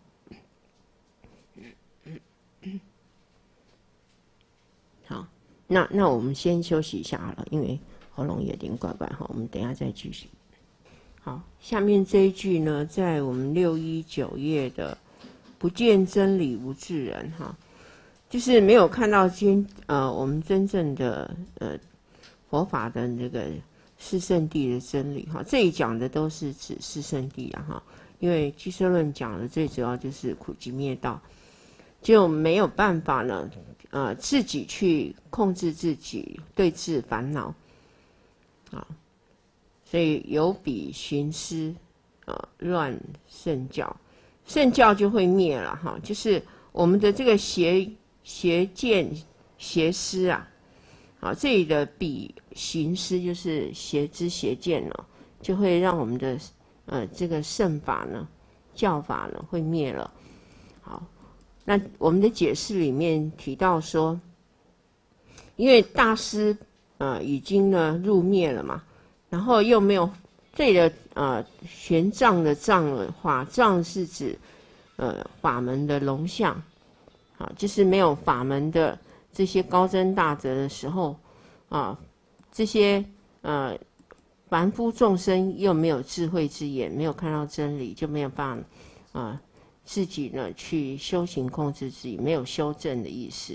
好，那那我们先休息一下好了，因为喉咙有点怪怪哈，我们等一下再继续。好，下面这一句呢，在我们六一九页的“不见真理无智人”哈。就是没有看到今呃我们真正的呃佛法的那个四圣谛的真理哈，这里讲的都是指四圣谛啊哈，因为俱舍论讲的最主要就是苦集灭道，就没有办法呢呃自己去控制自己对治烦恼啊，所以有彼寻思啊乱圣教，圣教就会灭了哈，就是我们的这个邪。邪见邪思啊，好，这里的彼行思就是邪知邪见了，就会让我们的呃这个圣法呢、教法呢会灭了。好，那我们的解释里面提到说，因为大师呃已经呢入灭了嘛，然后又没有这里的呃玄奘的藏的话，藏是指呃法门的龙象。啊，就是没有法门的这些高僧大德的时候，啊，这些呃凡夫众生又没有智慧之眼，没有看到真理，就没有办法啊自己呢去修行控制自己，没有修正的意思，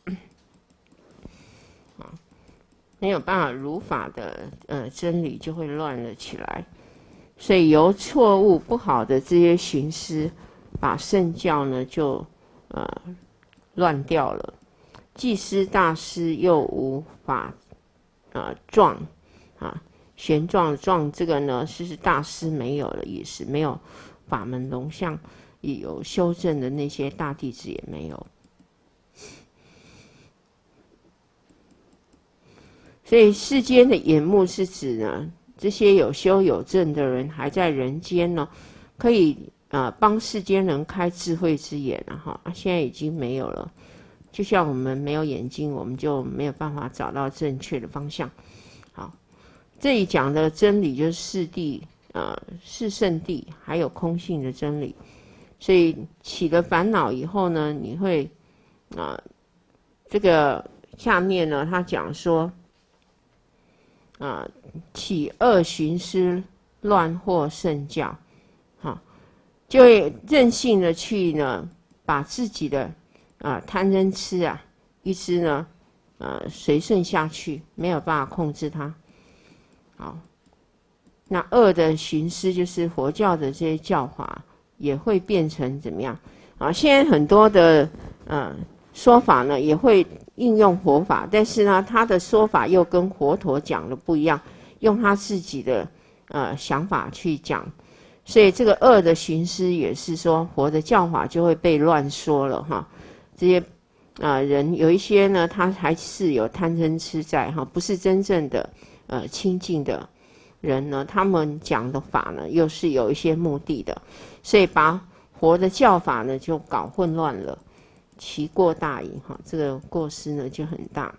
啊，没有办法如法的呃真理就会乱了起来，所以由错误不好的这些寻思，把圣教呢就呃。乱掉了，祭司大师又无法啊状啊玄状状这个呢是大师没有的意思，没有法门龙象，也有修正的那些大弟子也没有，所以世间的眼目是指呢这些有修有证的人还在人间呢，可以。呃，帮世间人开智慧之眼了哈，现在已经没有了。就像我们没有眼睛，我们就没有办法找到正确的方向。好，这里讲的真理就是四谛，呃，四圣谛，还有空性的真理。所以起了烦恼以后呢，你会啊、呃，这个下面呢，他讲说，啊、呃，起恶寻思，乱惑圣教，哈。就会任性的去呢，把自己的啊、呃、贪嗔痴啊，一直呢，呃随顺下去，没有办法控制它。好，那恶的寻思就是佛教的这些教法，也会变成怎么样啊？现在很多的呃说法呢，也会应用佛法，但是呢，他的说法又跟佛陀讲的不一样，用他自己的呃想法去讲。所以这个恶的寻思也是说，佛的教法就会被乱说了哈。这些啊、呃、人有一些呢，他还是有贪嗔痴在哈，不是真正的呃清净的人呢，他们讲的法呢，又是有一些目的的，所以把佛的教法呢就搞混乱了，其过大矣哈，这个过失呢就很大。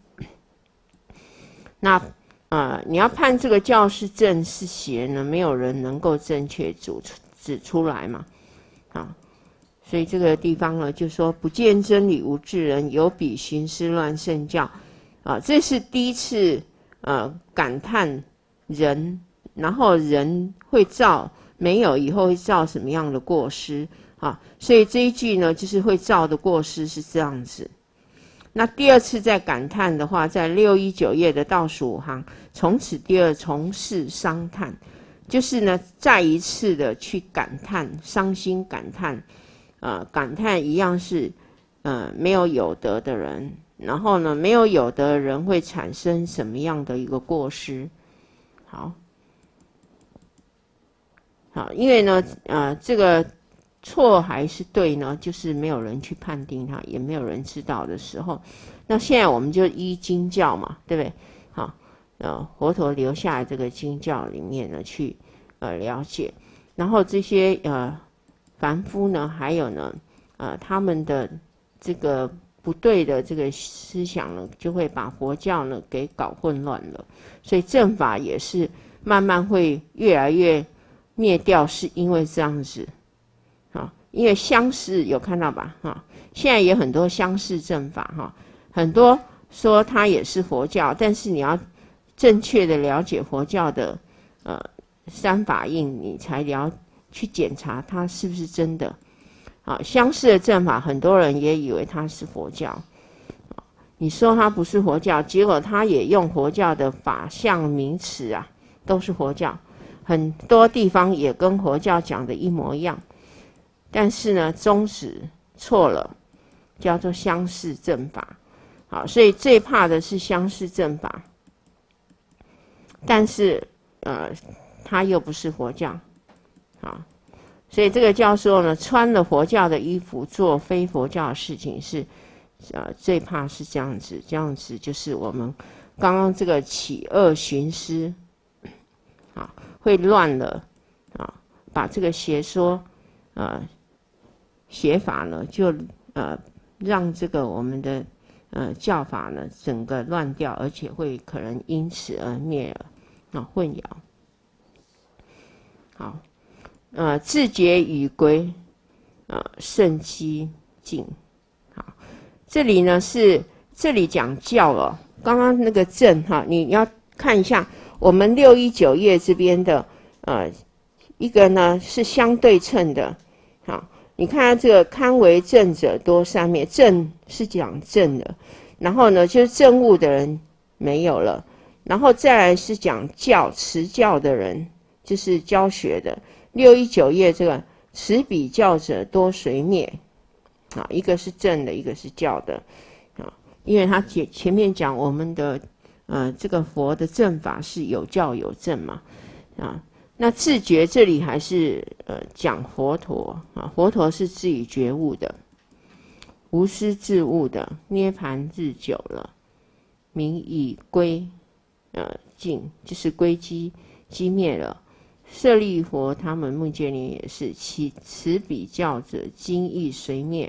那呃，你要判这个教是正是邪呢，没有人能够正确指指出来嘛，啊，所以这个地方呢，就说不见真理无智人，有彼寻思乱圣教，啊，这是第一次呃感叹人，然后人会造没有以后会造什么样的过失啊，所以这一句呢，就是会造的过失是这样子。那第二次在感叹的话，在六一九页的倒数五行，从此第二从事伤叹，就是呢再一次的去感叹，伤心感叹，呃，感叹一样是呃没有有德的人，然后呢没有有德的人会产生什么样的一个过失？好，好，因为呢呃这个错还是对呢，就是没有人去判定它，也没有人知道的时候，那现在我们就依经教嘛，对不对？好，呃，佛陀留下来这个经教里面呢，去呃了解，然后这些呃凡夫呢，还有呢，呃他们的这个不对的这个思想呢，就会把佛教呢给搞混乱了，所以正法也是慢慢会越来越灭掉，是因为这样子。因为相似有看到吧？哈，现在也很多相似正法哈，很多说它也是佛教，但是你要正确的了解佛教的呃三法印，你才了去检查它是不是真的。啊，相似的正法，很多人也以为它是佛教，你说它不是佛教，结果它也用佛教的法相名词啊，都是佛教，很多地方也跟佛教讲的一模一样。但是呢，宗旨错了，叫做相似正法。好，所以最怕的是相似正法，但是呃，它又不是佛教。好，所以这个教授呢，穿了佛教的衣服做非佛教的事情是，呃，最怕是这样子。这样子就是我们刚刚这个起恶寻思，啊，会乱了啊，把这个邪说，呃。邪法呢，就呃让这个我们的呃教法呢整个乱掉，而且会可能因此而灭了啊，混淆。好，呃自觉与归，呃圣机净。好，这里呢是这里讲教哦，刚刚那个正哈，你要看一下我们六一九页这边的呃一个呢是相对称的，好。你看它这个堪为正者多三灭，正是讲正的，然后呢就是正悟的人没有了，然后再来是讲教持教的人，就是教学的。六一九页这个持彼教者多随灭，啊，一个是正的，一个是教的，啊，因为他前前面讲我们的呃这个佛的正法是有教有正嘛，啊。那自觉这里还是呃讲佛陀啊，佛陀是自己觉悟的，无师自悟的，涅盘日久了，名以归呃尽，就是归机机灭了。舍利佛他们目犍连也是，其持彼教者今亦随灭。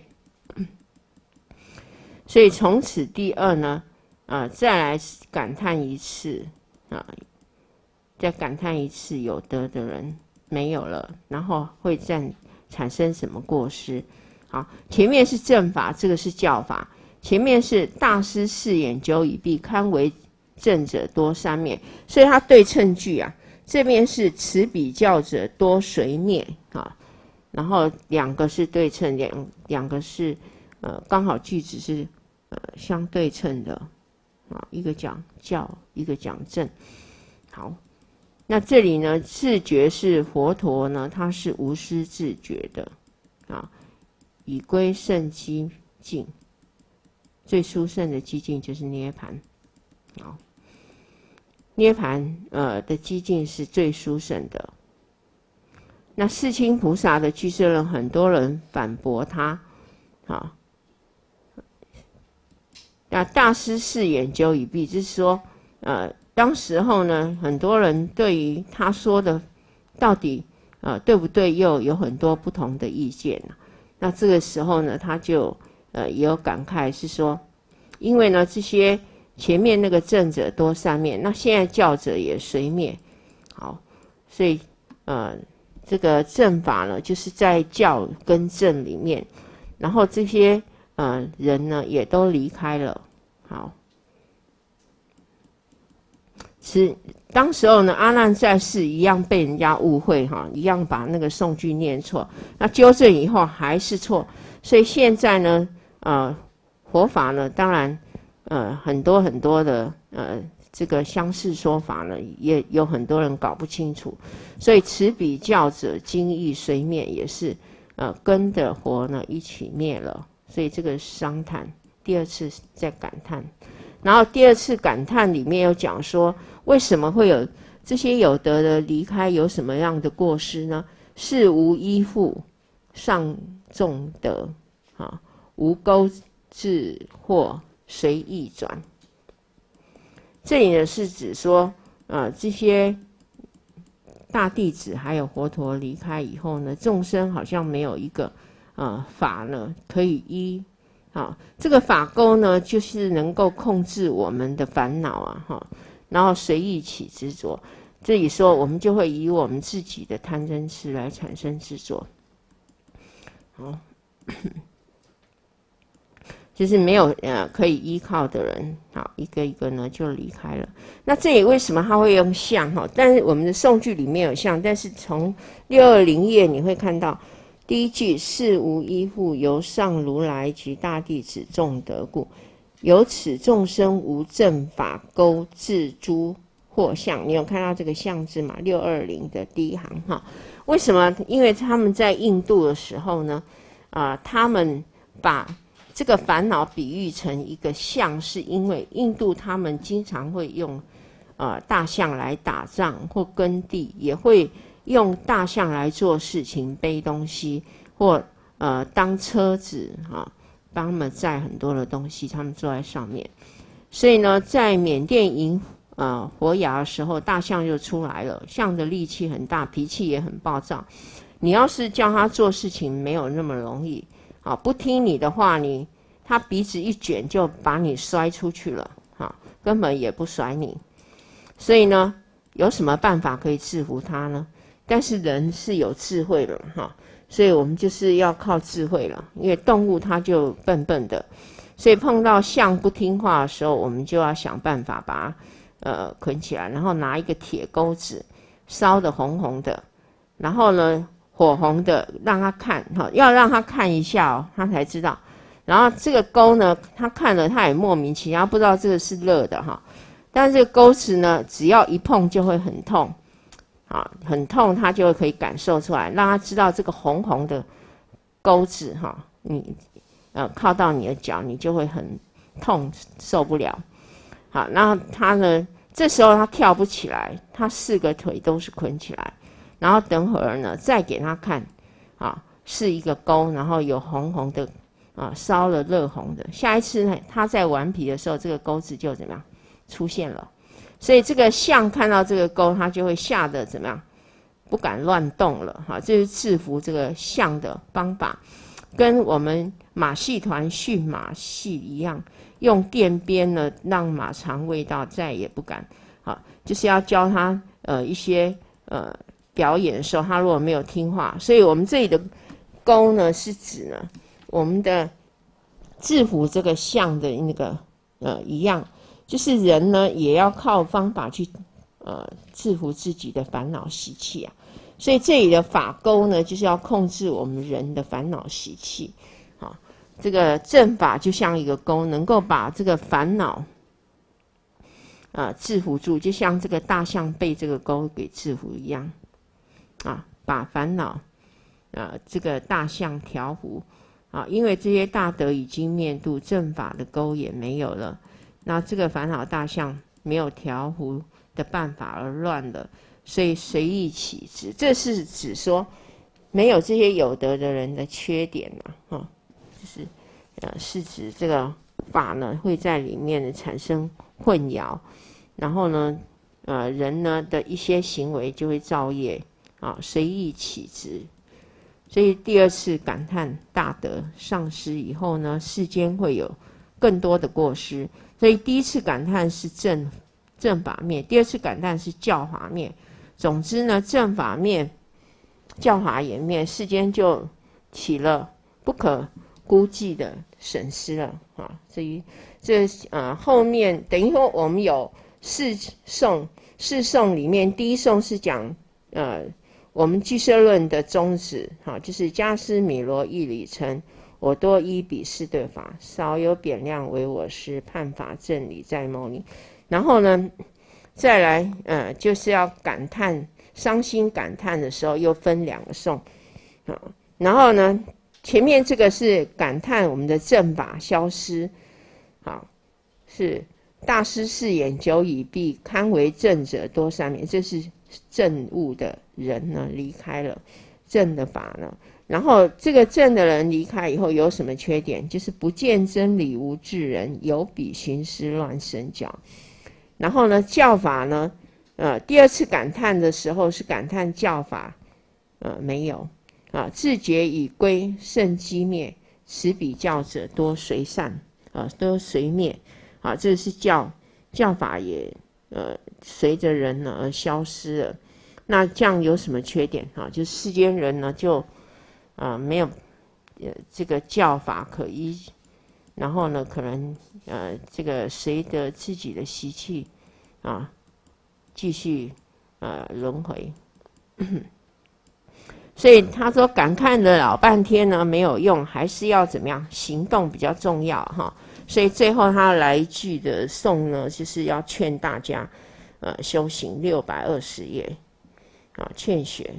所以从此第二呢，啊、呃、再来感叹一次啊。再感叹一次，有德的人没有了，然后会再产生什么过失？好，前面是正法，这个是教法，前面是大师四眼久已闭，堪为正者多三灭，所以它对称句啊，这边是持彼教者多随灭啊，然后两个是对称，两两个是呃刚好句子是呃相对称的啊，一个讲教，一个讲正，好。那这里呢，自觉是佛陀呢，他是无师自觉的啊，以归圣机境，最殊胜的机境就是涅盘，啊，涅盘呃的机境是最殊胜的。那世亲菩萨的俱舍论，很多人反驳他，啊，那大师四眼久已闭，就是说呃。 当时候呢，很多人对于他说的到底呃对不对，又有很多不同的意见。那这个时候呢，他就呃也有感慨，是说，因为呢这些前面那个正者多善灭，那现在教者也随灭，好，所以呃这个正法呢，就是在教跟正里面，然后这些呃人呢也都离开了，好。是当时候呢，阿难在世一样被人家误会哈，一样把那个颂句念错，那纠正以后还是错，所以现在呢，呃，佛法呢，当然，呃，很多很多的呃这个相似说法呢，也有很多人搞不清楚，所以此彼教者经义随灭，也是呃跟着佛呢一起灭了，所以这个伤叹，第二次在感叹。然后第二次感叹里面有讲说，为什么会有这些有德的离开，有什么样的过失呢？是无依附，上众德，啊，无钩制或随意转。这里呢是指说，呃，这些大弟子还有佛陀离开以后呢，众生好像没有一个呃法呢可以依。啊，这个法钩呢，就是能够控制我们的烦恼啊，哈，然后随意起执着。这里说，我们就会以我们自己的贪嗔痴来产生执着，好，就是没有呃可以依靠的人，好，一个一个呢就离开了。那这里为什么他会用相哈？但是我们的颂句里面有相，但是从六二零页你会看到。第一句是无依附，由上如来及大弟子众德故，由此众生无正法钩制诸惑相。你有看到这个相字吗？六二零的第一行哈。为什么？因为他们在印度的时候呢，啊、呃，他们把这个烦恼比喻成一个象，是因为印度他们经常会用呃大象来打仗或耕地，也会。用大象来做事情，背东西或呃当车子啊，帮他们载很多的东西，他们坐在上面。所以呢，在缅甸迎呃佛牙的时候，大象就出来了，象的力气很大，脾气也很暴躁。你要是叫他做事情，没有那么容易啊，不听你的话，你他鼻子一卷就把你摔出去了啊，根本也不甩你。所以呢，有什么办法可以制服他呢？但是人是有智慧的哈，所以我们就是要靠智慧了。因为动物它就笨笨的，所以碰到象不听话的时候，我们就要想办法把它呃捆起来，然后拿一个铁钩子烧得红红的，然后呢火红的让他看哈，要让他看一下哦，他才知道。然后这个钩呢，他看了他也莫名其妙，不知道这个是热的哈，但是这个钩子呢，只要一碰就会很痛。啊，很痛，他就可以感受出来，让他知道这个红红的钩子哈，你呃靠到你的脚，你就会很痛，受不了。好，那他呢，这时候他跳不起来，他四个腿都是捆起来，然后等会儿呢，再给他看，啊，是一个钩，然后有红红的啊，烧了热红的。下一次呢，他在顽皮的时候，这个钩子就怎么样出现了。所以这个象看到这个钩，它就会吓得怎么样，不敢乱动了哈。这是制服这个象的方法，跟我们马戏团驯马戏一样，用垫鞭呢让马尝味道，再也不敢。好，就是要教他呃一些呃表演的时候，他如果没有听话，所以我们这里的钩呢是指呢我们的制服这个象的那个呃一样。就是人呢，也要靠方法去，呃，制服自己的烦恼习气啊。所以这里的法钩呢，就是要控制我们人的烦恼习气。好，这个正法就像一个钩，能够把这个烦恼，啊、呃，制服住，就像这个大象被这个钩给制服一样，啊，把烦恼，呃，这个大象调伏啊，因为这些大德已经灭度，正法的钩也没有了。那这个烦恼大象没有调伏的办法而乱了，所以随意起执。这是指说没有这些有德的人的缺点啊，哈、哦，就是呃是指这个法呢会在里面产生混淆， 然后呢，呃，人呢的一些行为就会造业啊，随意起执。所以第二次感叹大德丧失以后呢，世间会有更多的过失。所以第一次感叹是正正法灭，第二次感叹是教法灭。总之呢，正法灭，教法也灭，世间就起了不可估计的损失了啊！至于这呃后面等于说我们有四颂，四颂里面第一颂是讲呃我们俱舍论的宗旨，哈，就是迦尸弥罗义理称，我多依彼四对法，少有贬量为我师，判法正理在牟尼。然后呢，再来呃就是要感叹伤心感叹的时候，又分两个颂啊。然后呢，前面这个是感叹我们的正法消失，好，是大师誓言久已毕，堪为正者多三免。这是正悟的人呢离开了正的法呢，然后这个正的人离开以后有什么缺点？就是不见真理，无智人，有彼寻思乱生教。然后呢，教法呢，呃，第二次感叹的时候是感叹教法，呃，没有啊，自觉已归甚机灭，此彼教者多随散啊，都随灭啊，这是教教法也呃随着人呢而消失了。那这样有什么缺点啊？就是世间人呢就啊、呃、没有呃这个教法可依。然后呢，可能呃，这个随着自己的习气啊，继续呃轮回。所以他说感叹了老半天呢没有用，还是要怎么样？行动比较重要哈。所以最后他来一句的颂呢，就是要劝大家呃修行六百二十页啊，劝学。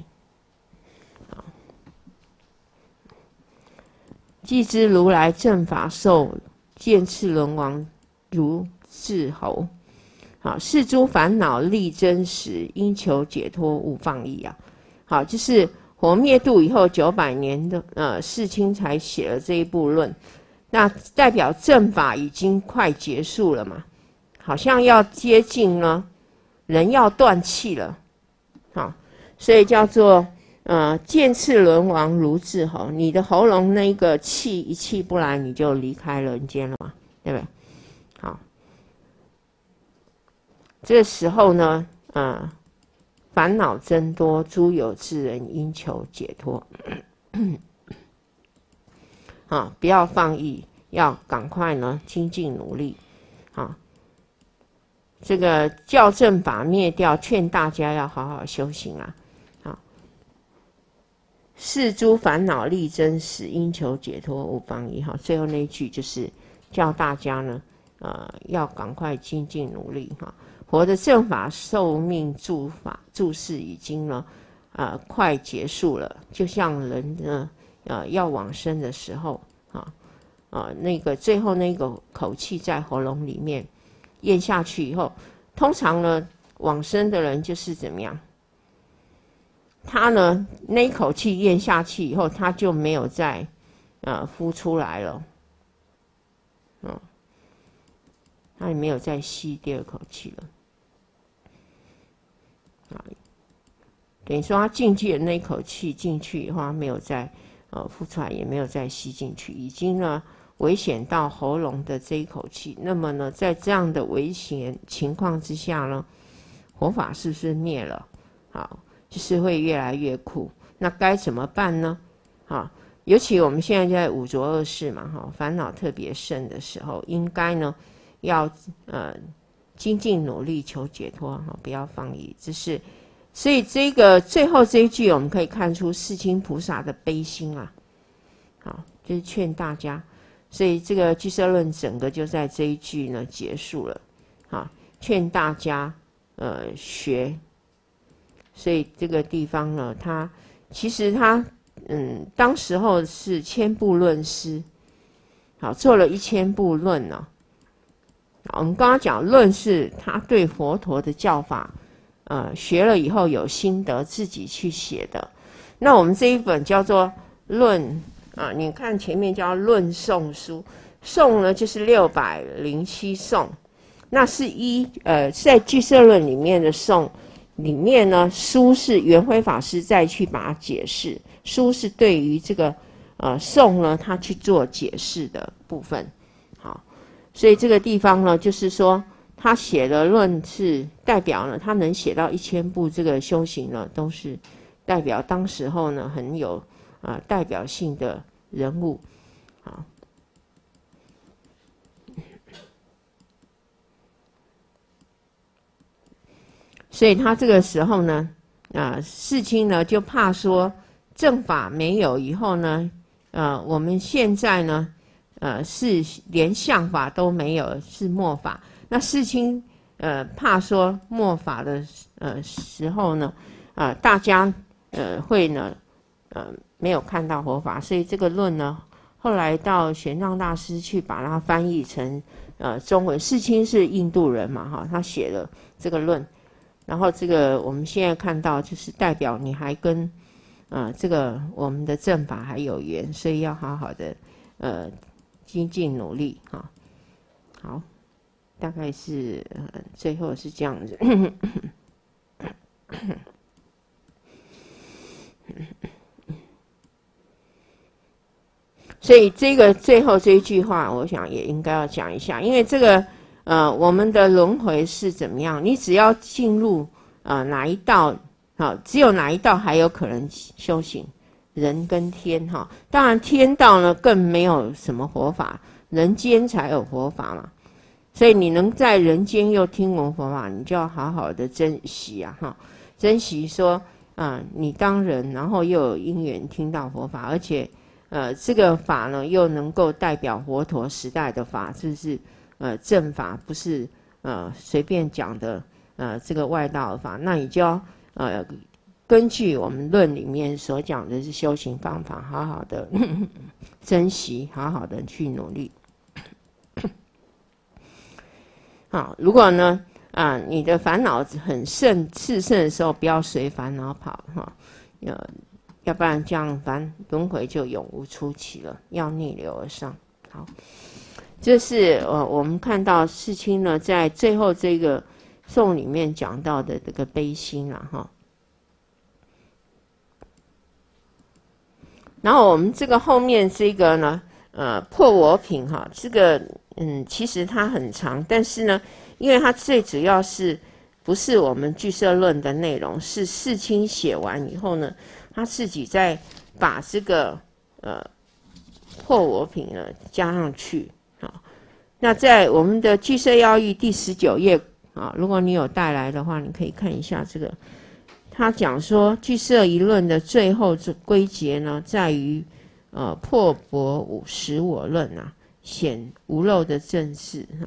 既知如来正法受，见次轮王如至侯。好，是诸烦恼力真实，因求解脱勿放逸啊。好，就是佛灭度以后九百年的呃世亲才写了这一部论，那代表正法已经快结束了嘛，好像要接近呢，人要断气了。好，所以叫做。呃，见次轮王如至侯，你的喉咙那个气一气不来，你就离开人间了嘛，对不对？好，这时候呢，呃，烦恼增多，诸有智人应求解脱。啊，不要放逸，要赶快呢精进努力。啊，这个教正法灭掉，劝大家要好好修行啊。是诸烦恼力真实，因求解脱勿放逸。哈，最后那一句就是叫大家呢，呃，要赶快精进努力哈。佛的正法寿命住法住世已经呢，呃，快结束了。就像人呢，呃，要往生的时候啊，啊，那个最后那个口气在喉咙里面咽下去以后，通常呢，往生的人就是怎么样？他呢，那一口气咽下去以后，他就没有再呃呼出来了，嗯，他也没有再吸第二口气了，啊，等于说他进去的那一口气进去以后，他没有再呃呼出来，也没有再吸进去，已经呢危险到喉咙的这一口气。那么呢，在这样的危险情况之下呢，佛法是不是灭了？好。就是会越来越苦，那该怎么办呢？啊，尤其我们现在在五浊恶世嘛，哈，烦恼特别盛的时候，应该呢要呃精进努力求解脱，哈，不要放逸。这是，所以这个最后这一句，我们可以看出世亲菩萨的悲心啊，好，就是劝大家。所以这个俱舍论整个就在这一句呢结束了，啊，劝大家呃学。所以这个地方呢，他其实他嗯，当时候是千部论师，好做了一千部论呢、哦。我们刚刚讲论是他对佛陀的教法，呃，学了以后有心得，自己去写的。那我们这一本叫做论啊，你看前面叫论颂书，颂呢就是六百零七颂， 那是一呃，在俱舍论里面的颂里面呢，书是圆辉法师再去把它解释，书是对于这个呃颂呢，他去做解释的部分。好，所以这个地方呢，就是说他写的论是代表呢，他能写到一千部这个修行呢，都是代表当时候呢很有啊、呃、代表性的人物。好。所以他这个时候呢，啊、呃，世亲呢就怕说正法没有以后呢，呃，我们现在呢，呃，是连相法都没有，是末法。那世亲呃怕说末法的呃时候呢，啊、呃，大家呃会呢，呃没有看到佛法，所以这个论呢，后来到玄奘大师去把它翻译成呃中文。世亲是印度人嘛，哈，他写了这个论。然后这个我们现在看到，就是代表你还跟，呃，这个我们的正法还有缘，所以要好好的，呃，精进努力哈。好，大概是、呃、最后是这样子。所以这个最后这一句话，我想也应该要讲一下，因为这个。呃，我们的轮回是怎么样？你只要进入呃哪一道，好，只有哪一道还有可能修行，人跟天哈。当然天道呢更没有什么佛法，人间才有佛法嘛。所以你能在人间又听闻佛法，你就要好好的珍惜啊哈，珍惜说啊、呃，你当人，然后又有因缘听到佛法，而且呃这个法呢又能够代表佛陀时代的法，这是。呃，正法不是呃随便讲的，呃，这个外道的法，那你就要呃根据我们论里面所讲的是修行方法，好好的呵呵珍惜，好好的去努力。好，如果呢啊、呃、你的烦恼很盛炽盛的时候，不要随烦恼跑哈，呃，要不然这样烦轮回就永无出期了，要逆流而上。好。这是呃，我们看到世亲呢，在最后这个颂里面讲到的这个悲心啊，哈。然后我们这个后面这个呢，呃，破我品哈，这个嗯，其实它很长，但是呢，因为它最主要是不是我们俱舍论的内容，是世亲写完以后呢，他自己再把这个呃破我品呢加上去。那在我们的俱舍要义第十九页啊，如果你有带来的话，你可以看一下这个。他讲说俱舍一论的最后这归结呢，在于呃破薄五实我论啊，显无漏的正视哈。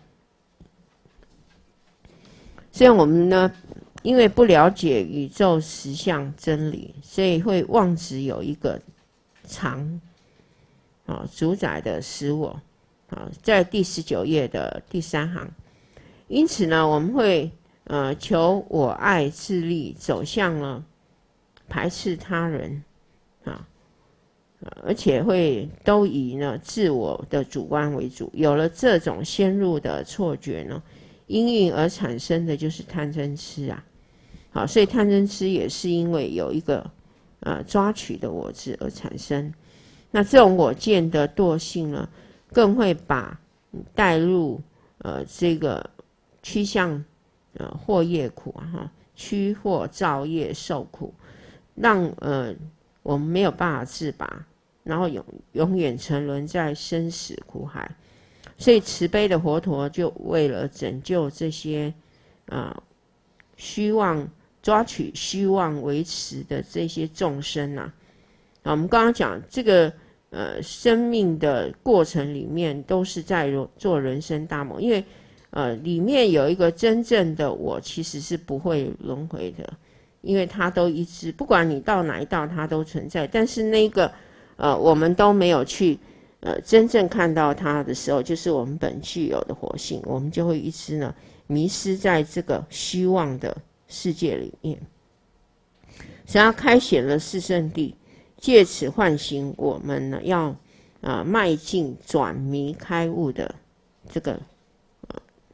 所以我们呢，因为不了解宇宙实相真理，所以会妄执有一个常啊主宰的实我。好，在第十九页的第三行，因此呢，我们会呃求我爱自利，走向了排斥他人啊，而且会都以呢自我的主观为主。有了这种先入的错觉呢，因应而产生的就是贪嗔痴啊。好，所以贪嗔痴也是因为有一个呃抓取的我执而产生。那这种我见的惰性呢，更会把带入呃这个趋向呃祸业苦啊哈，趋祸造业受苦，让呃我们没有办法自拔，然后永永远沉沦在生死苦海。所以慈悲的佛陀就为了拯救这些啊、呃、虚妄抓取虚妄为持的这些众生啊，啊我们刚刚讲这个。呃，生命的过程里面都是在做人生大梦，因为呃里面有一个真正的我，其实是不会轮回的，因为它都一直，不管你到哪一道，它都存在。但是那个呃我们都没有去呃真正看到它的时候，就是我们本具有的活性，我们就会一直呢迷失在这个虚妄的世界里面。所以它开显了四圣谛。借此唤醒我们呢，要呃迈进转迷开悟的这个呃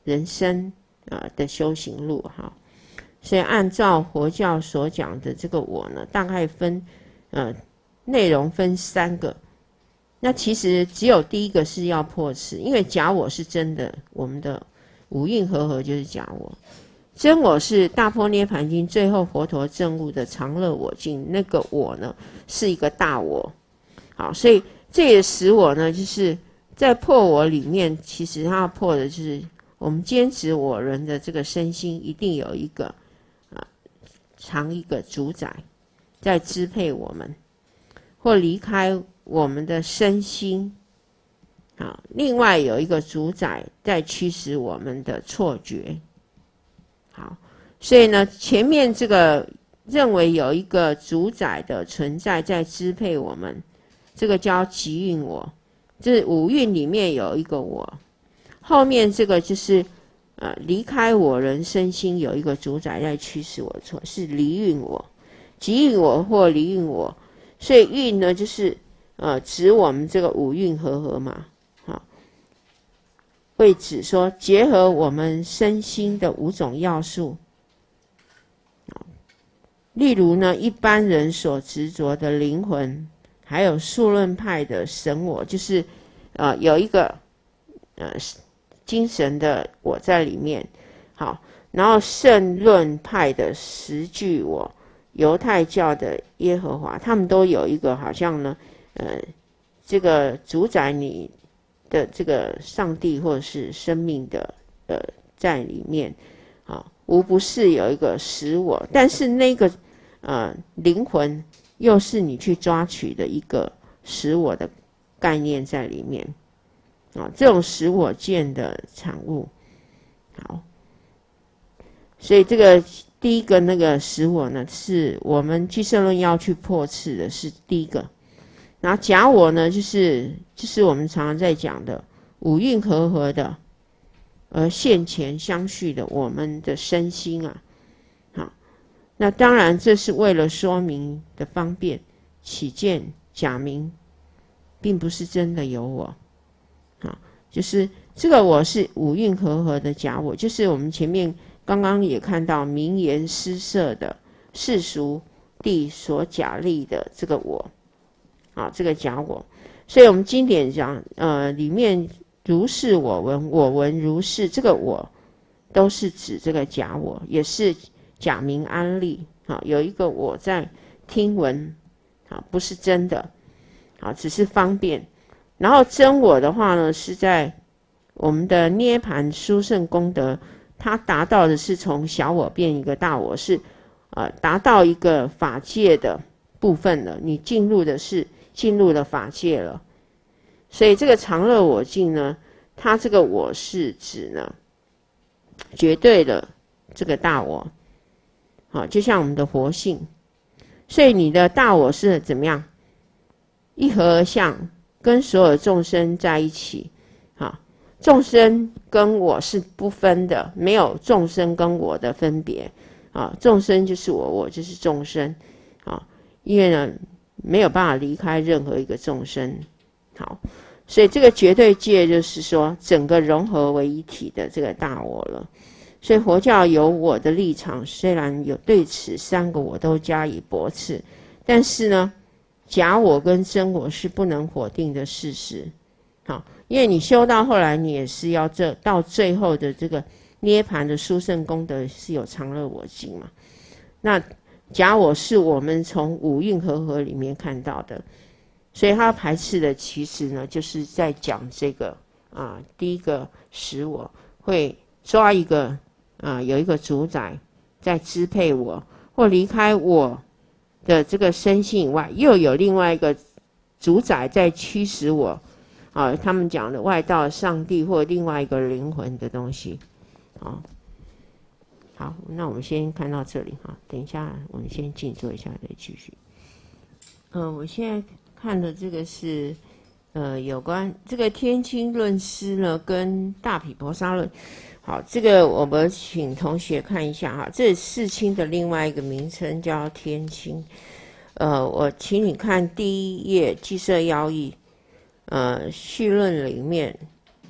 人生啊的修行路哈。所以按照佛教所讲的这个我呢，大概分呃内容分三个。那其实只有第一个是要破斥，因为假我是真的，我们的五蕴和合就是假我。真我是大般涅盘经最后佛陀证悟的常乐我净，那个我呢是一个大我。好，所以这也使我呢，就是在破我里面，其实它要破的就是我们坚持我人的这个身心一定有一个啊常一个主宰在支配我们，或离开我们的身心。好，另外有一个主宰在驱使我们的错觉。好，所以呢，前面这个认为有一个主宰的存在在支配我们，这个叫即蕴我，就是五蕴里面有一个我。后面这个就是呃离开我人身心有一个主宰在驱使我的错，是离蕴我、即蕴我或离蕴我。所以蕴呢，就是呃指我们这个五蕴和合嘛。会指说结合我们身心的五种要素，例如呢，一般人所执着的灵魂，还有数论派的神我，就是呃有一个呃精神的我在里面。好，然后圣论派的十具我，犹太教的耶和华，他们都有一个好像呢，呃，这个主宰你的这个上帝或者是生命的呃在里面，啊，无不是有一个使我，但是那个呃灵魂又是你去抓取的一个使我的概念在里面，啊，这种使我见的产物。好，所以这个第一个那个使我呢，是我们俱舍论要去破斥的，是第一个。然后假我呢，就是就是我们常常在讲的五蕴和合的，而现前相续的我们的身心啊。好，那当然这是为了说明的方便起见假名，并不是真的有我。好，就是这个我是五蕴和合的假我，就是我们前面刚刚也看到名言施设的世俗地所假立的这个我。啊，这个假我，所以我们经典讲，呃，里面如是我闻，我闻如是，这个我都是指这个假我，也是假名安立。啊，有一个我在听闻，啊，不是真的，啊，只是方便。然后真我的话呢，是在我们的涅盘殊胜功德，它达到的是从小我变一个大我，是呃达到一个法界的部分了，你进入的是。进入了法界了，所以这个常乐我净呢，它这个我是指呢绝对的这个大我，好，就像我们的活性，所以你的大我是怎么样？一合而相，跟所有众生在一起，好，众生跟我是不分的，没有众生跟我的分别，啊，众生就是我，我就是众生，啊，因为呢。没有办法离开任何一个众生。好，所以这个绝对界就是说整个融合为一体的这个大我了。所以佛教有我的立场，虽然有对此三个我都加以驳斥，但是呢，假我跟真我是不能否定的事实。好，因为你修到后来，你也是要这到最后的这个涅盘的殊胜功德是有常乐我净嘛。那假我是我们从五蕴和合里面看到的，所以他排斥的其实呢，就是在讲这个啊，第一个使我会抓一个啊，有一个主宰在支配我，或离开我的这个身心以外，又有另外一个主宰在驱使我啊，他们讲的外道上帝或另外一个灵魂的东西啊。好，那我们先看到这里哈，等一下我们先静坐一下再继续。嗯、呃，我现在看的这个是呃有关这个天亲论师呢跟大毗婆沙论。好，这个我们请同学看一下哈，这是世亲的另外一个名称叫天亲。呃，我请你看第一页俱舍要义，呃序论里面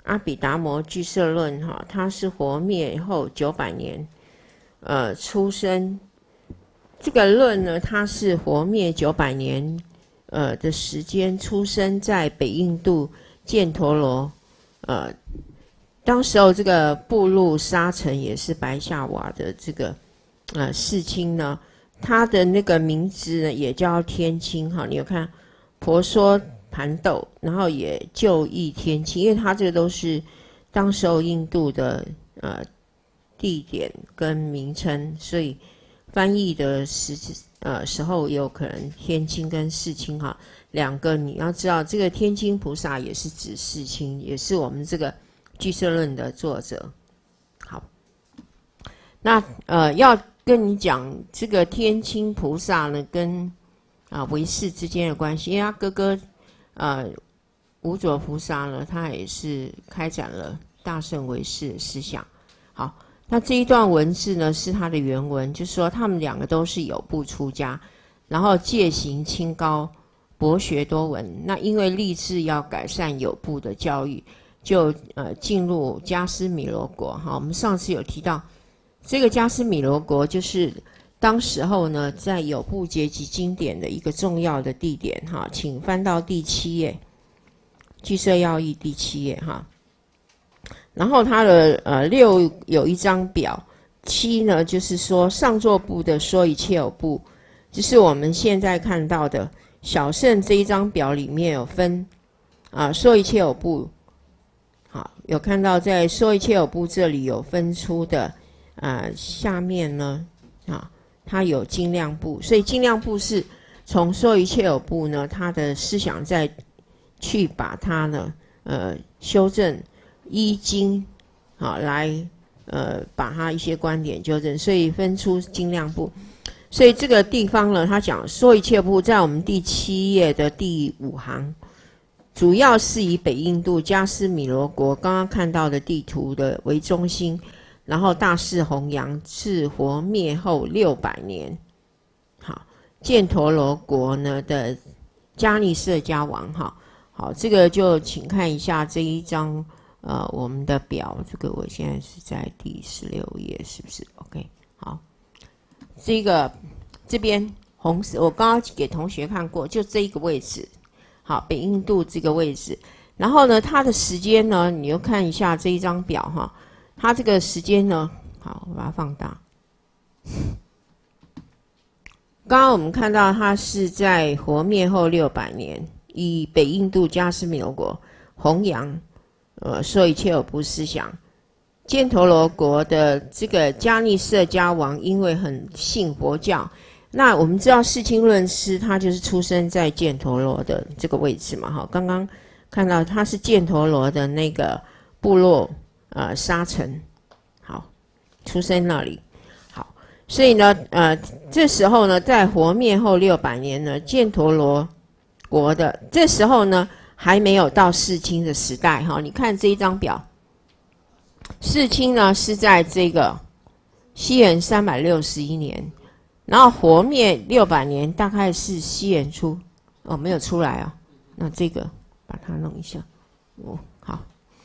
阿毗达摩俱舍论哈，他是活灭后九百年，呃，出生。这个论呢，他是活灭九百年，呃的时间出生在北印度犍陀罗，呃，当时候这个布路沙城也是白夏瓦的这个呃世卿呢，他的那个名字呢也叫天亲哈，你有看婆娑盘豆，然后也就义天亲，因为他这个都是当时候印度的呃地点跟名称，所以翻译的时呃时候也有可能天亲跟世亲哈两个，你要知道这个天亲菩萨也是指世亲，也是我们这个俱舍论的作者。好，那呃要跟你讲这个天亲菩萨呢跟啊唯识之间的关系，因为他哥哥呃无着菩萨呢，他也是开展了大乘唯识的思想。好，那这一段文字呢是他的原文，就是说他们两个都是有部出家，然后戒行清高，博学多闻。那因为立志要改善有部的教育，就呃进入迦尸弥罗国。哈，我们上次有提到，这个迦尸弥罗国就是当时候呢在有部结集经典的一个重要的地点。哈，请翻到第七页，俱舍要义第七页哈。然后它的呃六有一张表，七呢就是说上座部的说一切有部，就是我们现在看到的小乘这一张表里面有分啊、呃、说一切有部，好，有看到在说一切有部这里有分出的呃下面呢啊它有精量部，所以精量部是从说一切有部呢它的思想再去把它呢呃修正。依经好来呃把它一些观点纠正，所以分出精量部。所以这个地方呢，他讲说一切部在我们第七页的第五行，主要是以北印度迦尸弥罗国刚刚看到的地图的为中心，然后大肆弘扬，至活灭后六百年。好，犍陀罗国呢的迦尼舍迦王哈，好，这个就请看一下这一张。呃，我们的表，这个我现在是在第十六页，是不是 ？OK， 好，这个这边红色，我刚刚给同学看过，就这一个位置，好，北印度这个位置。然后呢，它的时间呢，你又看一下这一张表哈，它这个时间呢，好，我把它放大。刚刚我们看到它是在活灭后六百年，以北印度迦尸弥罗国弘扬。呃，说一切有部思想，犍陀罗国的这个迦尼舍迦王，因为很信佛教，那我们知道世亲论师他就是出生在犍陀罗的这个位置嘛，哈，刚刚看到他是犍陀罗的那个部落呃沙城，好，出生那里，好，所以呢，呃，这时候呢，在活灭后六百年呢，犍陀罗国的这时候呢。还没有到世亲的时代哈，你看这一张表，世亲呢是在这个西元三百六十一年，然后活灭六百年，大概是西元初哦，没有出来哦，那这个把它弄一下，哦，好，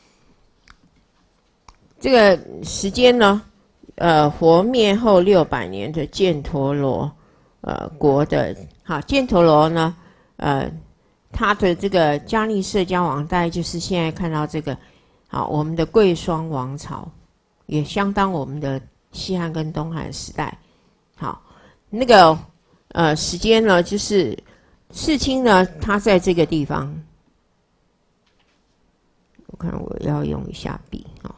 这个时间呢，呃，活灭后六百年的犍陀罗呃国的，好，犍陀罗呢，呃。他的这个迦尼舍迦王，大概就是现在看到这个，好，我们的贵霜王朝，也相当我们的西汉跟东汉时代。好，那个呃时间呢，就是世亲呢，他在这个地方，我看我要用一下笔啊，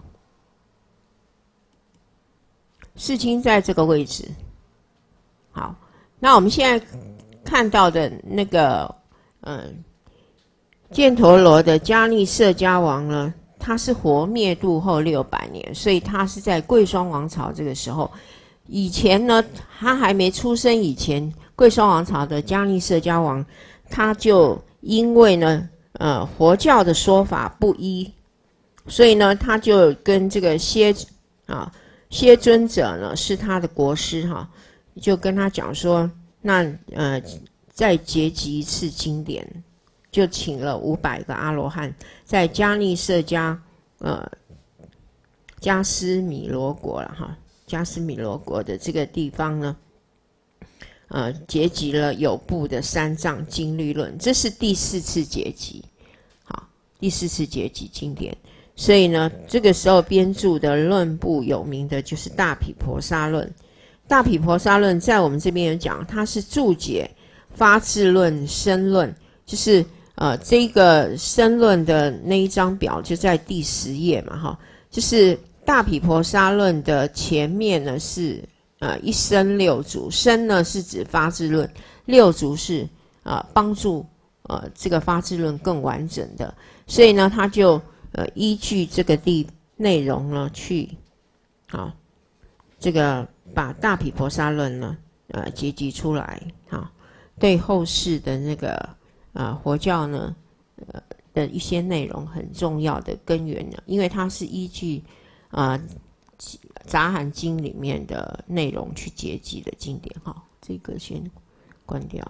世亲在这个位置。好，那我们现在看到的那个。嗯，犍陀罗的迦尼舍迦王呢，他是活灭度后六百年，所以他是在贵霜王朝这个时候。以前呢，他还没出生以前，贵霜王朝的迦尼舍迦王，他就因为呢，呃，佛教的说法不一，所以呢，他就跟这个歇啊歇尊者呢是他的国师哈，就跟他讲说，那呃。再结集一次经典，就请了五百个阿罗汉，在迦尼舍迦呃迦斯米罗国了哈，迦斯米罗国的这个地方呢，呃，结集了有部的三藏经律论，这是第四次结集，好，第四次结集经典。所以呢，这个时候编著的论部有名的就是大毗婆沙论。大毗婆沙论在我们这边有讲，它是注解发智论、申论，就是呃这个申论的那一张表就在第十页嘛，哈，就是大毗婆沙论的前面呢是呃一申六足，申呢是指发智论，六足是呃帮助呃这个发智论更完整的，所以呢他就呃依据这个地内容呢去啊这个把大毗婆沙论呢呃结集出来，啊对后世的那个呃佛教呢呃的一些内容很重要的根源呢，因为它是依据啊杂含经里面的内容去结集的经典。哈，这个先关掉。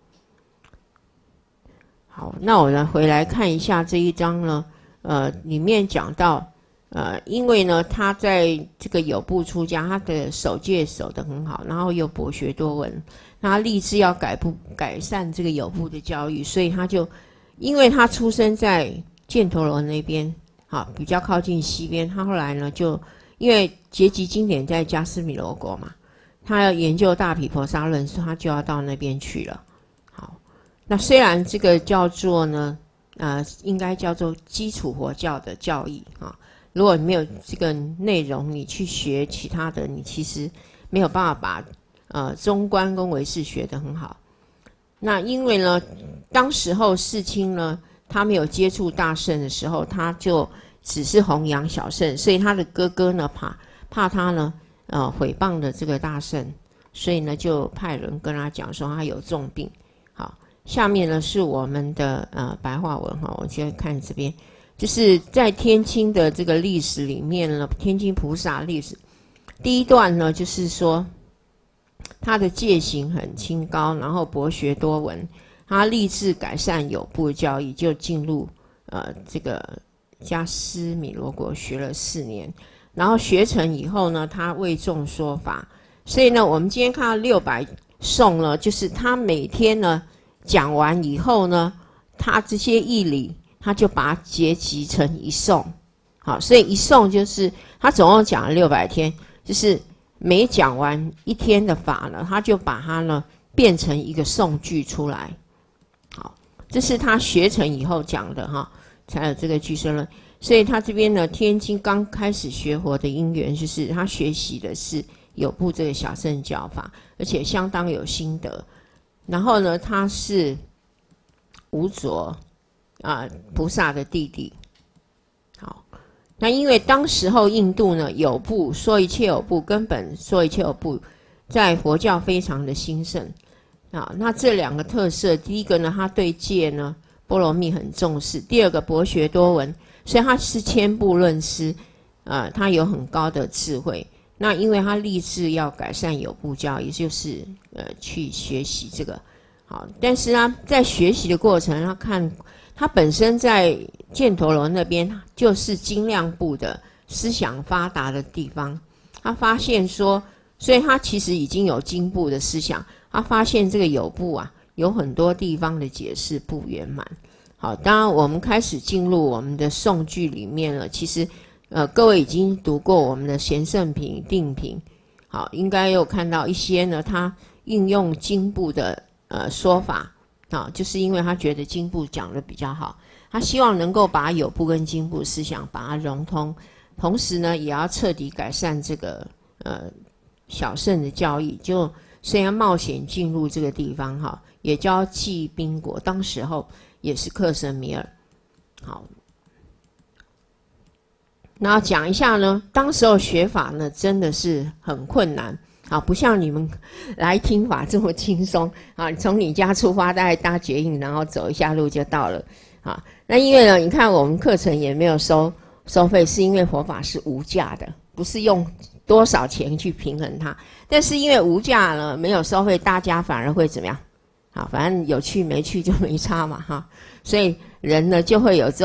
好，那我们回来看一下这一章呢，呃，里面讲到，呃，因为呢，他在这个有部出家，他的守戒守得很好，然后又博学多闻，他立志要改不改善这个有部的教育，所以他就，因为他出生在犍陀罗那边，好，比较靠近西边，他后来呢就因为结集经典在迦斯米罗国嘛，他要研究大毗婆沙论，所以他就要到那边去了。好，那虽然这个叫做呢，呃，应该叫做基础佛教的教义啊。如果你没有这个内容，你去学其他的，你其实没有办法把呃中观跟唯识学得很好。那因为呢，当时候世亲呢，他没有接触大乘的时候，他就只是弘扬小乘，所以他的哥哥呢怕怕他呢呃毁谤的这个大乘，所以呢就派人跟他讲说他有重病。好，下面呢是我们的呃白话文哈，我先看这边。就是在天亲的这个历史里面呢，天亲菩萨历史第一段呢，就是说他的戒行很清高，然后博学多闻，他立志改善有部教义，就进入呃这个迦斯米罗国学了四年，然后学成以后呢，他为众说法，所以呢，我们今天看到六百颂呢，就是他每天呢讲完以后呢，他这些义理。他就把它结集成一颂，好，所以一颂就是他总共讲了六百天，就是每讲完一天的法呢，他就把它呢变成一个颂句出来，好，这是他学成以后讲的哈，才有这个俱舍论。所以他这边呢，天亲刚开始学佛的因缘，就是他学习的是有部这个小乘教法，而且相当有心得。然后呢，他是无着。啊，菩萨的弟弟。好，那因为当时候印度呢有部说一切有部，根本说一切有部，在佛教非常的兴盛啊。那这两个特色，第一个呢，他对戒呢波罗蜜很重视；第二个博学多闻，所以他是千部论师啊，他有很高的智慧。那因为他立志要改善有部教，也就是呃去学习这个好，但是呢，在学习的过程，他看。他本身在犍陀罗那边就是精量部的思想发达的地方，他发现说，所以他其实已经有经部的思想，他发现这个有部啊，有很多地方的解释不圆满。好，当然我们开始进入我们的颂句里面了，其实呃各位已经读过我们的贤圣品、定品，好，应该有看到一些呢，他运用经部的呃说法。啊，就是因为他觉得经部讲的比较好，他希望能够把有部跟经部思想把它融通，同时呢，也要彻底改善这个呃小乘的教义。就虽然冒险进入这个地方哈，也叫稷宾国，当时候也是克什米尔。好，那讲一下呢，当时候学法呢真的是很困难。好，不像你们来听法这么轻松啊！从你家出发，大概搭捷运，然后走一下路就到了啊。那因为呢，你看我们课程也没有收收费，是因为佛法是无价的，不是用多少钱去平衡它。但是因为无价呢，没有收费，大家反而会怎么样？好，反正有去没去就没差嘛哈。所以人呢就会有这种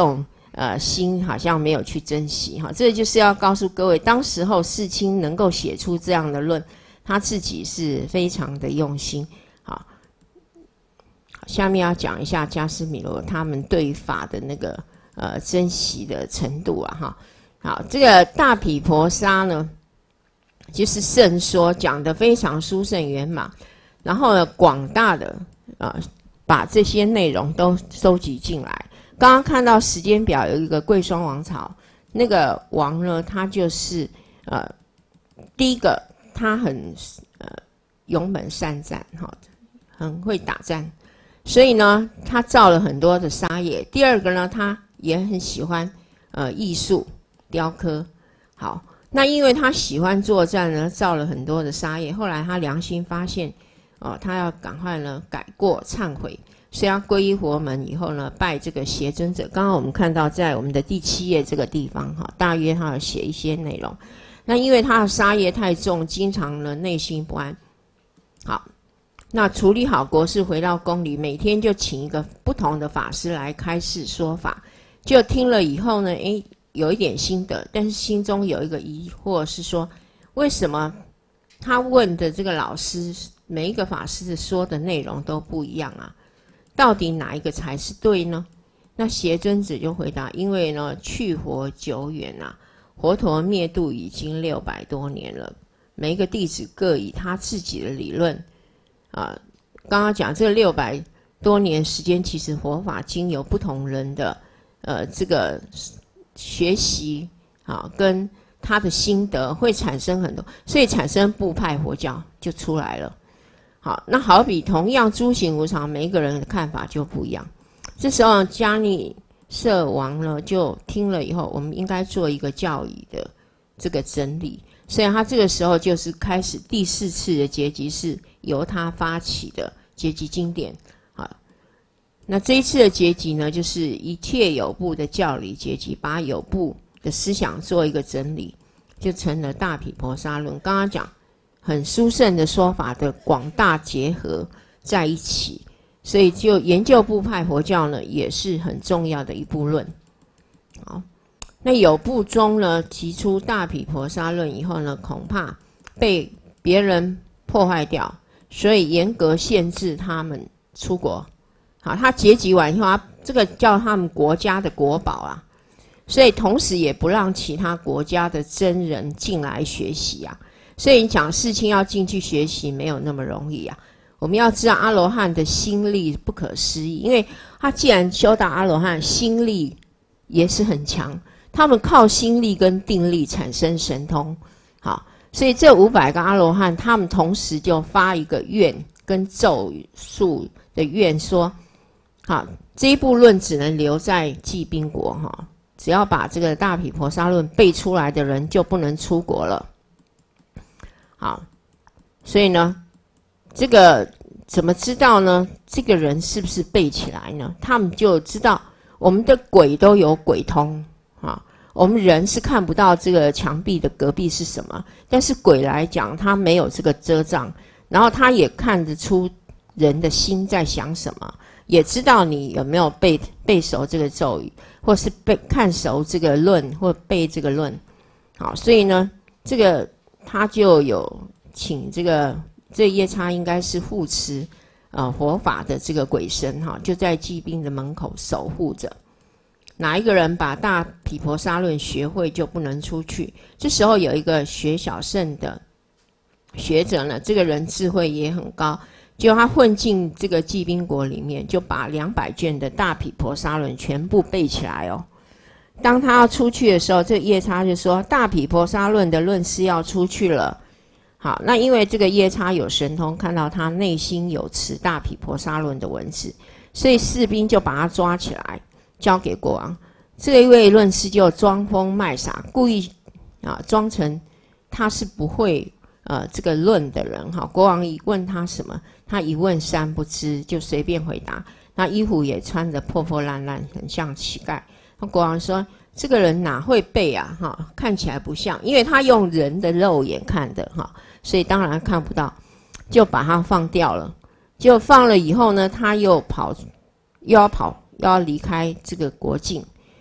呃心好像没有去珍惜哈。这就是要告诉各位，当时候世亲能够写出这样的论，他自己是非常的用心。好，下面要讲一下迦尸弥罗他们对于法的那个呃珍惜的程度啊哈。好，这个大毗婆沙呢，就是圣说讲得非常殊胜圆满，然后呢广大的啊、呃、把这些内容都收集进来。刚刚看到时间表有一个贵霜王朝，那个王呢，他就是呃第一个他很呃勇猛善战哈，很会打战，所以呢他造了很多的沙业。第二个呢，他也很喜欢呃艺术雕刻。好，那因为他喜欢作战呢，造了很多的沙业。后来他良心发现，哦，他要赶快呢改过忏悔，所以他皈依佛门以后呢，拜这个邪尊者。刚刚我们看到在我们的第七页这个地方哈，大约他有写一些内容。那因为他的杀业太重，经常呢内心不安。好，那处理好国事，回到宫里，每天就请一个不同的法师来开示说法。就听了以后呢，诶，有一点心得，但是心中有一个疑惑，是说为什么他问的这个老师，每一个法师说的内容都不一样啊？到底哪一个才是对呢？那邪尊子就回答：因为呢，去佛久远啊，佛陀灭度已经六百多年了，每一个弟子各以他自己的理论啊。刚刚讲这个六百多年时间，其实佛法经由不同人的呃这个学习啊，跟他的心得会产生很多，所以产生部派佛教就出来了。好，那好比同样诸行无常，每一个人的看法就不一样。这时候迦尼舍王呢就听了以后，我们应该做一个教义的这个整理，所以他这个时候就是开始第四次的结集，是由他发起的结集经典。好，那这一次的结集呢，就是一切有部的教理结集，把有部的思想做一个整理，就成了大毗婆沙论。刚刚讲很殊胜的说法的广大结合在一起，所以就研究部派佛教呢，也是很重要的一部论。好，那有部中呢提出大毗婆沙论以后呢，恐怕被别人破坏掉，所以严格限制他们出国。好，他结集完以后，他这个叫他们国家的国宝啊，所以同时也不让其他国家的真人进来学习啊。所以你讲世亲要进去学习没有那么容易啊。我们要知道阿罗汉的心力不可思议，因为他既然修到阿罗汉，心力也是很强，他们靠心力跟定力产生神通。好，所以这五百个阿罗汉，他们同时就发一个愿跟咒术的愿，说好，这一部论只能留在寂宾国哈，只要把这个大毗婆沙论背出来的人就不能出国了。好，所以呢，这个怎么知道呢？这个人是不是背起来呢？他们就知道，我们的鬼都有鬼通啊，我们人是看不到这个墙壁的隔壁是什么，但是鬼来讲，他没有这个遮障，然后他也看得出人的心在想什么，也知道你有没有背背熟这个咒语，或是背看熟这个论，或背这个论。好，所以呢，这个。他就有请这个这夜叉应该是护持呃佛法的这个鬼神哈，就在寂宾的门口守护着。哪一个人把大毗婆沙论学会，就不能出去。这时候有一个学小乘的学者呢，这个人智慧也很高，就他混进这个寂宾国里面，就把两百卷的大毗婆沙论全部背起来哦。当他要出去的时候，这个夜叉就说大毗婆沙论的论师要出去了。好，那因为这个夜叉有神通，看到他内心有持大毗婆沙论的文字，所以士兵就把他抓起来交给国王。这一位论师就装疯卖傻，故意啊装成他是不会呃这个论的人哈。国王一问他什么，他一问三不知，就随便回答。那衣服也穿得破破烂烂，很像乞丐。国王说：“这个人哪会背啊？哈，看起来不像，因为他用人的肉眼看的哈，所以当然看不到，就把他放掉了。就放了以后呢，他又跑，又要跑，又要离开这个国境。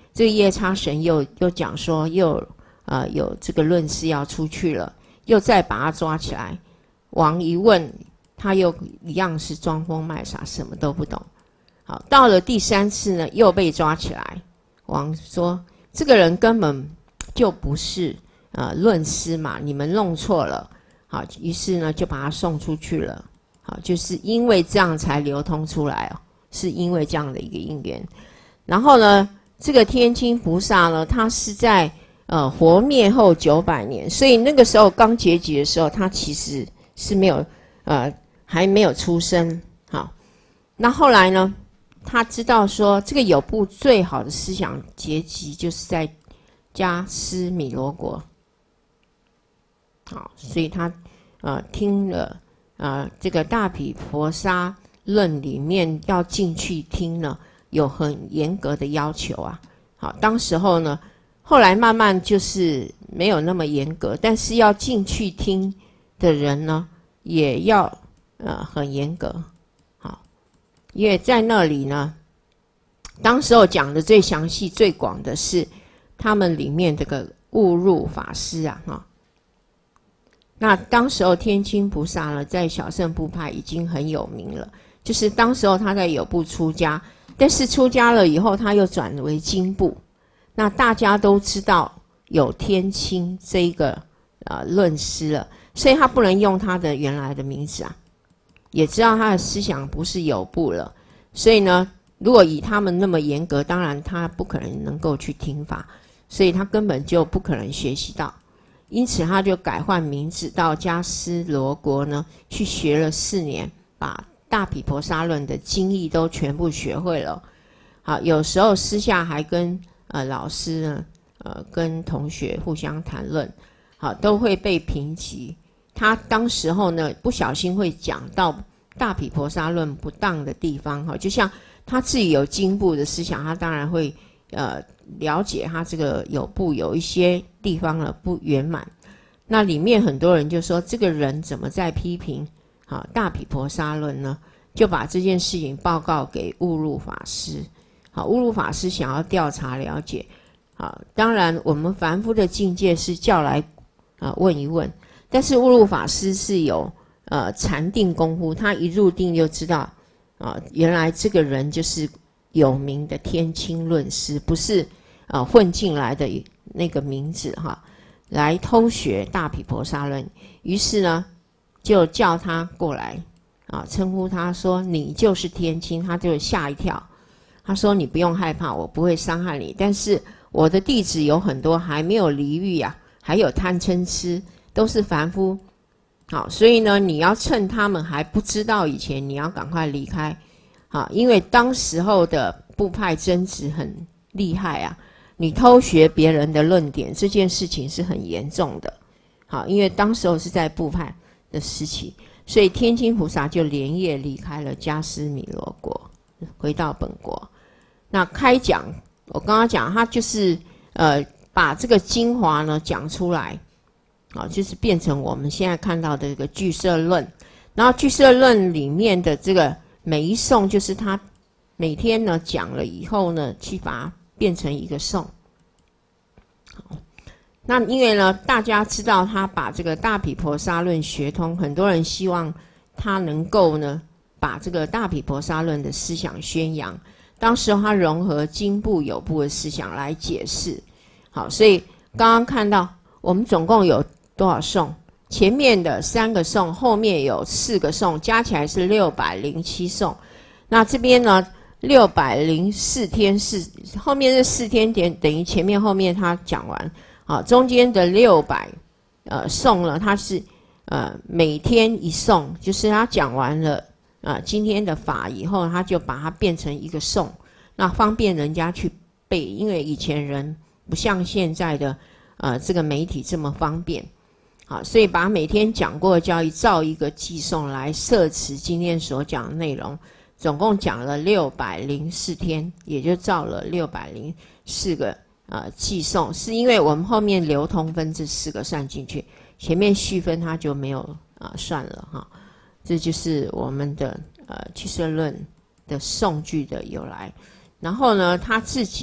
这个夜叉神又又讲说，又呃有这个论师要出去了，又再把他抓起来。王一问，他又一样是装疯卖傻，什么都不懂。好，到了第三次呢，又被抓起来。王说，这个人根本就不是呃论师嘛，你们弄错了。好，于是呢就把他送出去了。好，就是因为这样才流通出来哦，是因为这样的一个因缘。然后呢，这个天亲菩萨呢，他是在呃活灭后九百年，所以那个时候刚结集的时候，他其实是没有呃还没有出生。好，那后来呢，他知道说这个有部最好的思想结集就是在迦尸弥罗国。好，所以他呃听了。呃，这个大毗婆沙论里面要进去听呢，有很严格的要求啊。好，当时候呢，后来慢慢就是没有那么严格，但是要进去听的人呢，也要呃很严格。好，因为在那里呢，当时候讲的最详细、最广的是他们里面这个误入法师啊，哈。那当时候天亲菩萨呢，在小乘部派已经很有名了，就是当时候他在有部出家，但是出家了以后，他又转为经部。那大家都知道有天亲这一个呃论师了，所以他不能用他的原来的名字啊，也知道他的思想不是有部了，所以呢，如果以他们那么严格，当然他不可能能够去听法，所以他根本就不可能学习到。因此他就改换名字到迦尸罗国呢，去学了四年，把大毗婆沙论的经义都全部学会了。好，有时候私下还跟呃老师呢，呃跟同学互相谈论，好，都会被评级。他当时候呢，不小心会讲到大毗婆沙论不当的地方，哈，就像他自己有经部的思想，他当然会呃了解他这个有部有一些地方呢不圆满。那里面很多人就说，这个人怎么在批评好大毗婆沙论呢？就把这件事情报告给悟入法师。好，悟入法师想要调查了解。好，当然我们凡夫的境界是叫来啊问一问，但是悟入法师是有呃禅定功夫，他一入定就知道啊，原来这个人就是有名的天亲论师，不是啊混进来的那个名字哈，来偷学大毗婆沙论。于是呢，就叫他过来啊，称呼他说你就是天亲，他就吓一跳。他说你不用害怕，我不会伤害你，但是我的弟子有很多还没有离欲啊，还有贪嗔痴，都是凡夫。好，所以呢，你要趁他们还不知道以前，你要赶快离开。好，因为当时候的部派争执很厉害啊，你偷学别人的论点，这件事情是很严重的。好，因为当时候是在部派的时期，所以天亲菩萨就连夜离开了迦尸弥罗国，回到本国。那开讲，我刚刚讲，他就是呃把这个精华呢讲出来，啊，就是变成我们现在看到的这个俱舍论。然后俱舍论里面的这个每一颂，就是他每天呢讲了以后呢，去把它变成一个颂。好，那因为呢，大家知道他把这个大毗婆沙论学通，很多人希望他能够呢把这个大毗婆沙论的思想宣扬。当时他融合经部有部的思想来解释。好，所以刚刚看到我们总共有多少颂？前面的三个颂，后面有四个颂，加起来是六百零七颂。那这边呢，六百零四天是后面这四天点等于前面后面他讲完。好，中间的六百呃颂呢，它是呃每天一颂，就是他讲完了。啊，今天的法以后，他就把它变成一个颂，那方便人家去背，因为以前人不像现在的呃这个媒体这么方便，好，所以把每天讲过的教义照一个寄颂来摄持今天所讲的内容，总共讲了六百零四天，也就照了六百零四个呃寄颂，是因为我们后面流通分这四个算进去，前面续分它就没有啊、呃、算了哈。这就是我们的呃俱舍论的颂句的由来。然后呢，他自己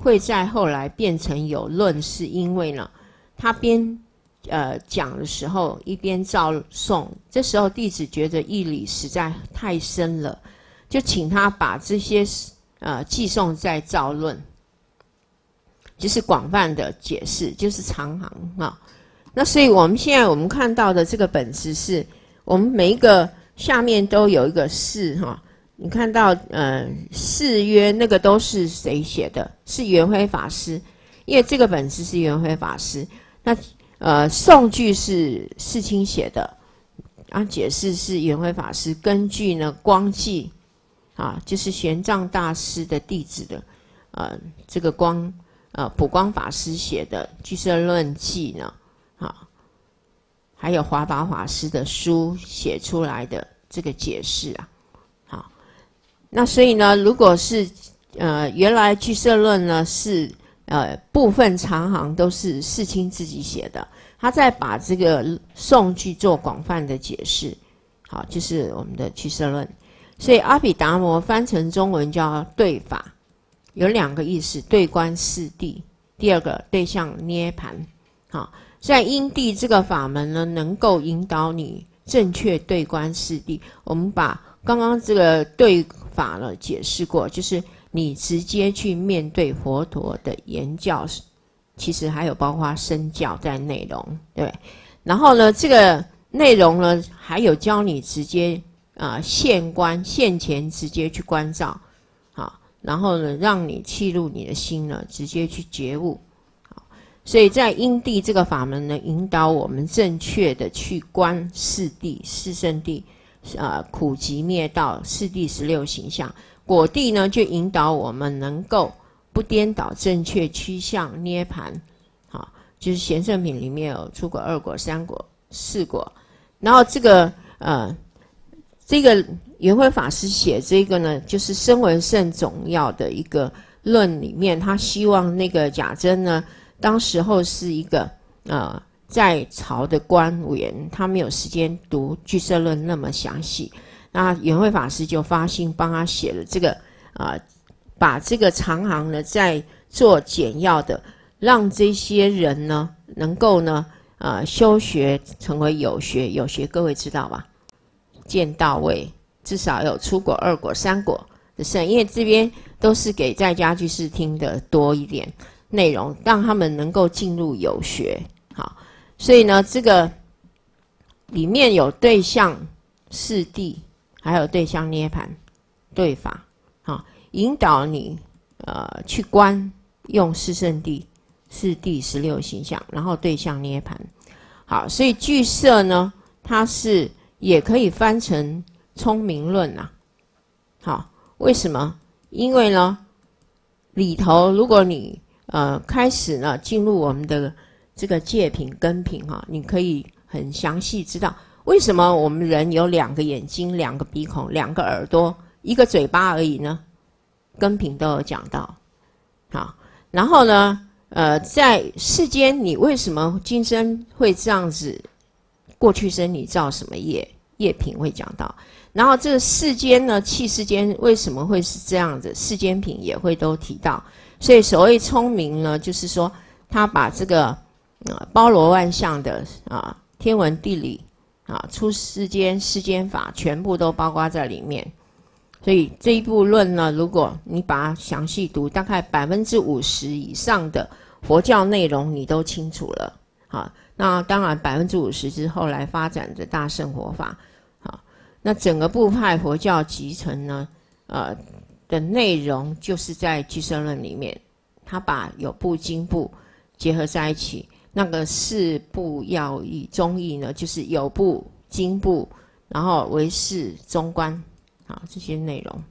会在后来变成有论，是因为呢，他边呃讲的时候一边照诵，这时候弟子觉得义理实在太深了，就请他把这些呃寄诵再照论，就是广泛的解释，就是长行啊。那所以我们现在我们看到的这个本子是，我们每一个下面都有一个释哈。你看到呃释约那个都是谁写的？是圆辉法师，因为这个本子是圆辉法师。那呃颂句是世亲写的，啊解释是圆辉法师根据呢光记啊，就是玄奘大师的弟子的呃这个光呃普光法师写的《俱舍论记》呢。啊，还有华宝法师的书写出来的这个解释啊，好，那所以呢，如果是呃原来俱舍论呢是呃部分长行都是世亲自己写的，他再把这个颂句做广泛的解释，好，就是我们的俱舍论。所以阿毗达摩翻成中文叫对法，有两个意思：对观四谛，第二个对象涅槃，好。在因地这个法门呢，能够引导你正确对观四谛。我们把刚刚这个对法呢解释过，就是你直接去面对佛陀的言教，其实还有包括身教在内容，对不对？然后呢，这个内容呢，还有教你直接啊、呃、现观现前直接去关照，好，然后呢，让你契入你的心呢，直接去觉悟。所以在因地这个法门呢，引导我们正确的去观四谛、四圣谛，呃，苦集灭道、四谛十六行相。果地呢，就引导我们能够不颠倒，正确趋向涅槃。好，就是贤圣品里面有出果、二果、三果、四果。然后这个呃，这个圆辉法师写这个呢，就是声闻圣总要的一个论里面，他希望那个贾珍呢。当时候是一个呃在朝的官员，他没有时间读俱舍论那么详细，那圆慧法师就发心帮他写了这个啊、呃，把这个长行呢再做简要的，让这些人呢能够呢呃修学成为有学，有学各位知道吧？见到位，至少有出果、二果、三果的圣，因为这边都是给在家居士听的多一点。内容让他们能够进入有学，好，所以呢，这个里面有对象四谛，还有对象涅槃，对法，好，引导你呃去观用四圣谛、四谛十六行相，然后对象涅槃，好，所以俱舍呢，它是也可以翻成聪明论啊，好，为什么？因为呢，里头如果你呃，开始呢，进入我们的这个戒品、根品哈，你可以很详细知道为什么我们人有两个眼睛、两个鼻孔、两个耳朵、一个嘴巴而已呢？根品都有讲到，好，然后呢，呃，在世间你为什么今生会这样子？过去生你造什么业？业品会讲到，然后这个世间呢，器世间为什么会是这样子？世间品也会都提到。所以所谓聪明呢，就是说他把这个呃包罗万象的啊天文地理啊出世间世间法全部都包括在里面。所以这一部论呢，如果你把它详细读，大概百分之五十以上的佛教内容你都清楚了。好，那当然百分之五十是后来发展的大乘佛法。好，那整个部派佛教集成呢，呃。的内容就是在俱舍论里面，他把有部经部结合在一起。那个四部要义中义呢，就是有部经部，然后唯识中观，啊这些内容。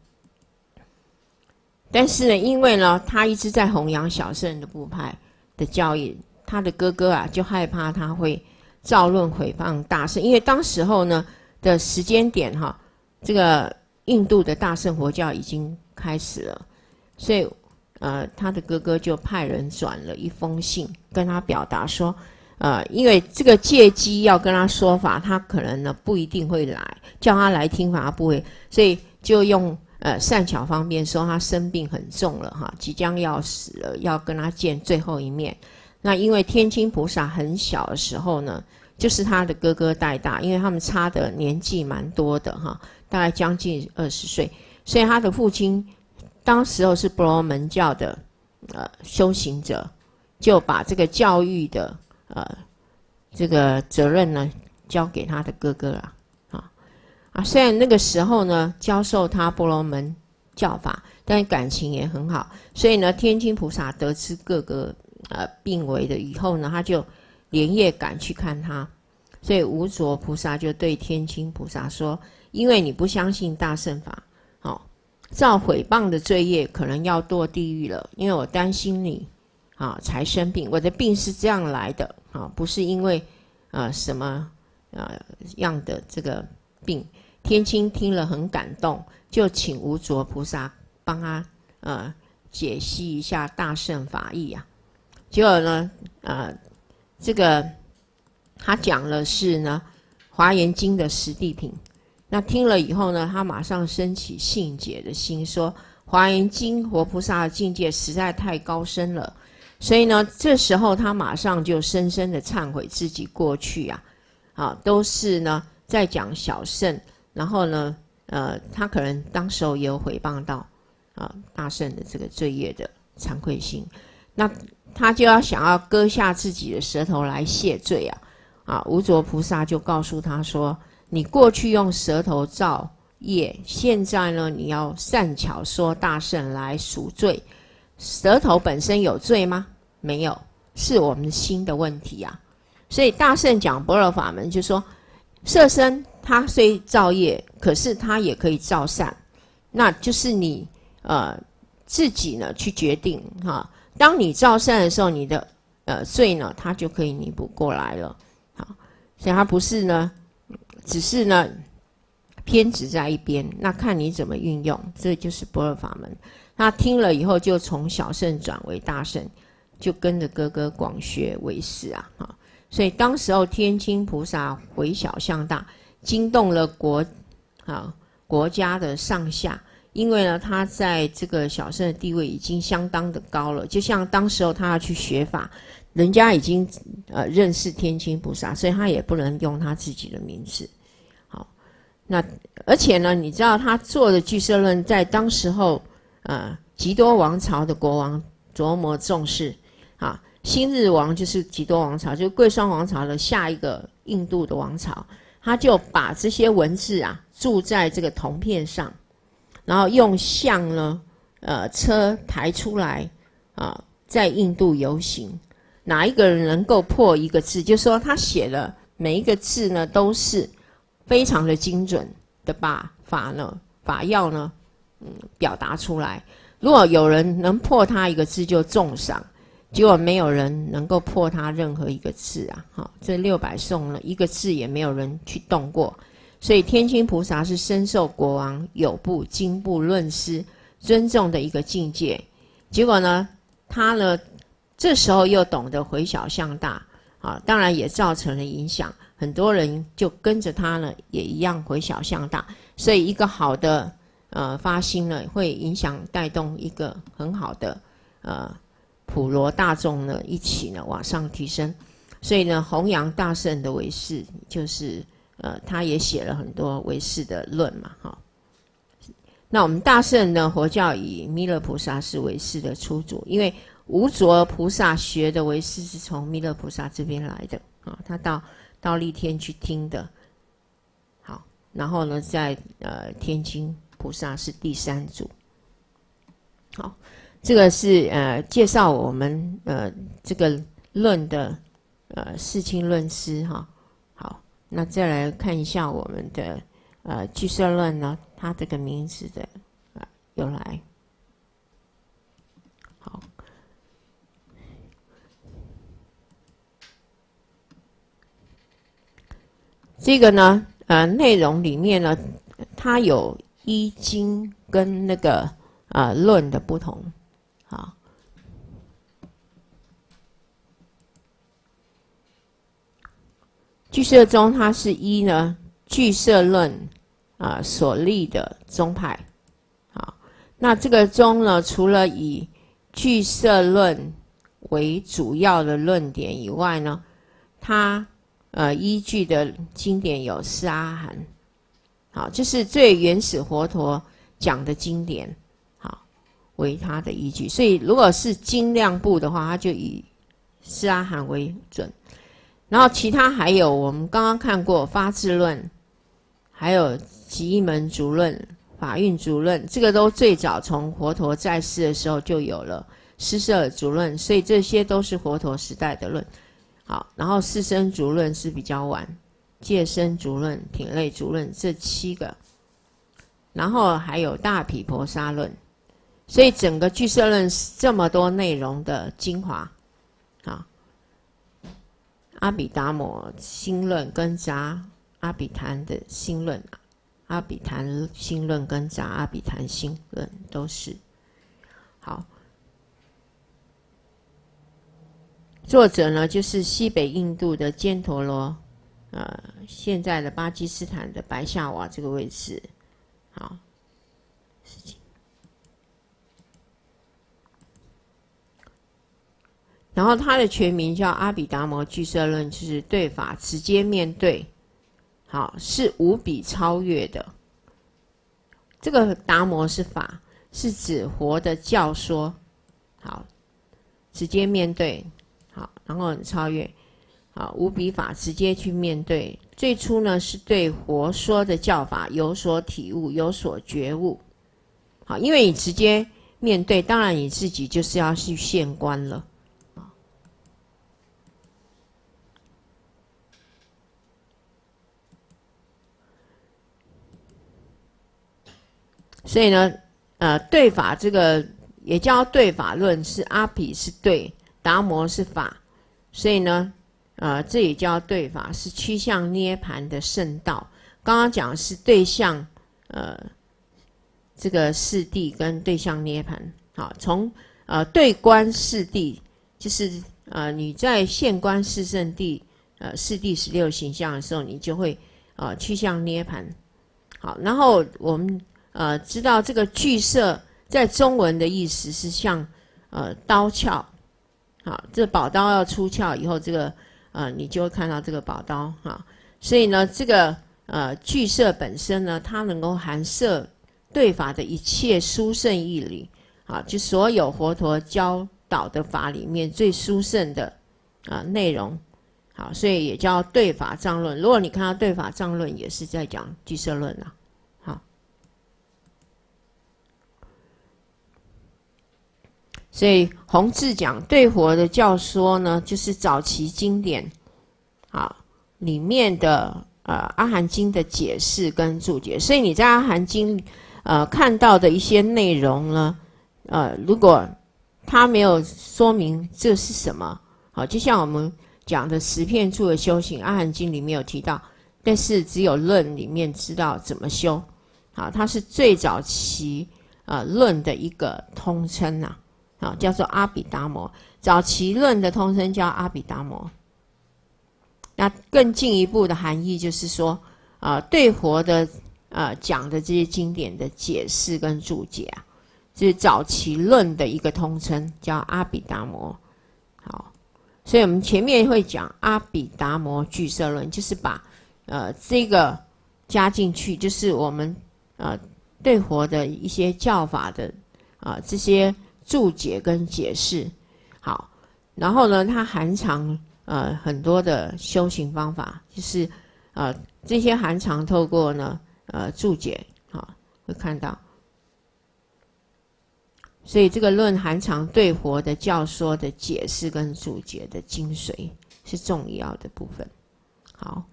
但是呢，因为呢，他一直在弘扬小乘的部派的教义，他的哥哥啊就害怕他会造论毁谤大乘，因为当时候呢的时间点哈，这个印度的大乘佛教已经开始了，所以呃，他的哥哥就派人转了一封信，跟他表达说，呃，因为这个借机要跟他说法，他可能呢不一定会来，叫他来听法他不会，所以就用呃善巧方便说他生病很重了哈，即将要死了，要跟他见最后一面。那因为天亲菩萨很小的时候呢，就是他的哥哥带大，因为他们差的年纪蛮多的哈，大概将近二十岁，所以他的父亲当时候是婆罗门教的呃修行者，就把这个教育的呃这个责任呢交给他的哥哥啦。啊，虽然那个时候呢教授他婆罗门教法，但感情也很好，所以呢天亲菩萨得知哥哥呃病危的以后呢，他就连夜赶去看他。所以无着菩萨就对天亲菩萨说：因为你不相信大乘法，哦，造毁谤的罪业可能要堕地狱了，因为我担心你啊才生病，我的病是这样来的啊，不是因为呃什么呃样的这个病。天亲听了很感动，就请无着菩萨帮他呃解析一下大乘法义啊。结果呢，呃，这个他讲了是呢《华严经》的十地品。那听了以后呢，他马上升起信解的心，说《华严经》活菩萨的境界实在太高深了。所以呢，这时候他马上就深深的忏悔自己过去啊，啊，都是呢在讲小乘。然后呢，呃，他可能当时候也有诽谤到啊大乘的这个罪业的惭愧心，那他就要想要割下自己的舌头来谢罪啊！啊，无着菩萨就告诉他说：你过去用舌头造业，现在呢你要善巧说大乘来赎罪。舌头本身有罪吗？没有，是我们心的问题啊！所以大乘讲般若法门就说，色身它虽造业，可是它也可以造善，那就是你呃自己呢去决定哈。当你造善的时候，你的呃罪呢，它就可以弥补过来了。好，所以它不是呢，只是呢偏执在一边，那看你怎么运用，这就是般若法门。他听了以后，就从小乘转为大乘，就跟着哥哥广学为师啊，哈。所以当时候天亲菩萨回小向大，惊动了国啊国家的上下，因为呢他在这个小乘的地位已经相当的高了，就像当时候他要去学法，人家已经呃认识天亲菩萨，所以他也不能用他自己的名字。好，那而且呢，你知道他做的俱舍论在当时候呃笈多王朝的国王琢磨重视啊。新日王就是笈多王朝，就是贵霜王朝的下一个印度的王朝，他就把这些文字啊注在这个铜片上，然后用象呢，呃，车抬出来啊，在印度游行。哪一个人能够破一个字，就是说他写的每一个字呢，都是非常的精准的把法呢法要呢，嗯，表达出来。如果有人能破他一个字，就重赏。结果没有人能够破他任何一个字啊！好，这六百颂呢，一个字也没有人去动过。所以天亲菩萨是深受国王、有部、经部、论师尊重的一个境界。结果呢，他呢这时候又懂得回小向大啊，当然也造成了影响，很多人就跟着他呢，也一样回小向大。所以一个好的呃发心呢，会影响带动一个很好的呃。普罗大众呢一起呢往上提升，所以呢弘扬大乘的唯识，就是呃他也写了很多唯识的论嘛，哈。那我们大乘呢佛教以弥勒菩萨是唯识的初祖，因为无着菩萨学的唯识是从弥勒菩萨这边来的啊，他到到立天去听的。好，然后呢在呃天亲菩萨是第三祖。好。这个是呃介绍我们呃这个论的呃世亲论师哈。好，那再来看一下我们的呃俱舍论呢，它这个名字的呃由来。好，这个呢呃内容里面呢，它有依经跟那个呃论的不同。好，俱舍宗它是依呢俱舍论啊所立的宗派， 那这个中呢，除了以俱舍论为主要的论点以外呢，它呃依据的经典有四阿含，好，这是最原始佛陀讲的经典，好，为它的依据。所以如果是经量部的话，它就以四阿含为准。然后其他还有我们刚刚看过发智论，还有集一门足论、法运足论，这个都最早从佛陀在世的时候就有了。施舍尔足论，所以这些都是佛陀时代的论。好，然后四生足论是比较晚，戒生足论、品类足论这七个，然后还有大毗婆沙论。所以整个俱舍论这么多内容的精华，好。阿毗达摩心论跟杂阿毗昙的心论，阿毗昙心论跟杂阿毗昙心论都是好。作者呢就是西北印度的犍陀罗，呃，现在的巴基斯坦的白夏瓦这个位置。好，事情。然后它的全名叫阿毗达摩俱舍论，就是对法直接面对，好，是无比超越的。这个达摩是法，是指佛的教说，好，直接面对，好，然后很超越，好，无比法直接去面对。最初呢是对佛说的教法有所体悟，有所觉悟，好，因为你直接面对，当然你自己就是要去现观了。所以呢，呃，对法这个也叫对法论，是阿毗是对，达摩是法，所以呢，呃，这也叫对法，是趋向涅槃的圣道。刚刚讲的是对象，呃，这个四谛跟对象涅槃。好，从呃对观四谛，就是呃你在现观四圣谛，呃四谛十六形象的时候，你就会呃趋向涅槃。好，然后我们。呃，知道这个俱舍在中文的意思是像呃刀鞘，好，这宝刀要出鞘以后，这个呃你就会看到这个宝刀哈。所以呢，这个呃俱舍本身呢，它能够含摄对法的一切殊胜义理，啊，就所有佛陀教导的法里面最殊胜的啊内容，好，所以也叫对法藏论。如果你看到对法藏论，也是在讲俱舍论啊。所以弘治讲对佛的教说呢，就是早期经典啊里面的呃阿含经的解释跟注解。所以你在阿含经呃看到的一些内容呢，呃如果它没有说明这是什么，好，就像我们讲的十片处的修行，阿含经里面有提到，但是只有论里面知道怎么修。好，它是最早期呃论的一个通称呐、啊。好，叫做阿毗达摩，早期论的通称叫阿毗达摩。那更进一步的含义就是说，啊、呃，对佛的呃讲的这些经典的解释跟注解啊，就是早期论的一个通称，叫阿毗达摩。好，所以我们前面会讲阿毗达摩俱舍论，就是把呃这个加进去，就是我们呃对佛的一些教法的啊、呃、这些。注解跟解释，好，然后呢，它含藏呃很多的修行方法，就是呃这些含藏透过呢呃注解，好会看到，所以这个论含藏对佛的教说的解释跟注解的精髓是重要的部分。好，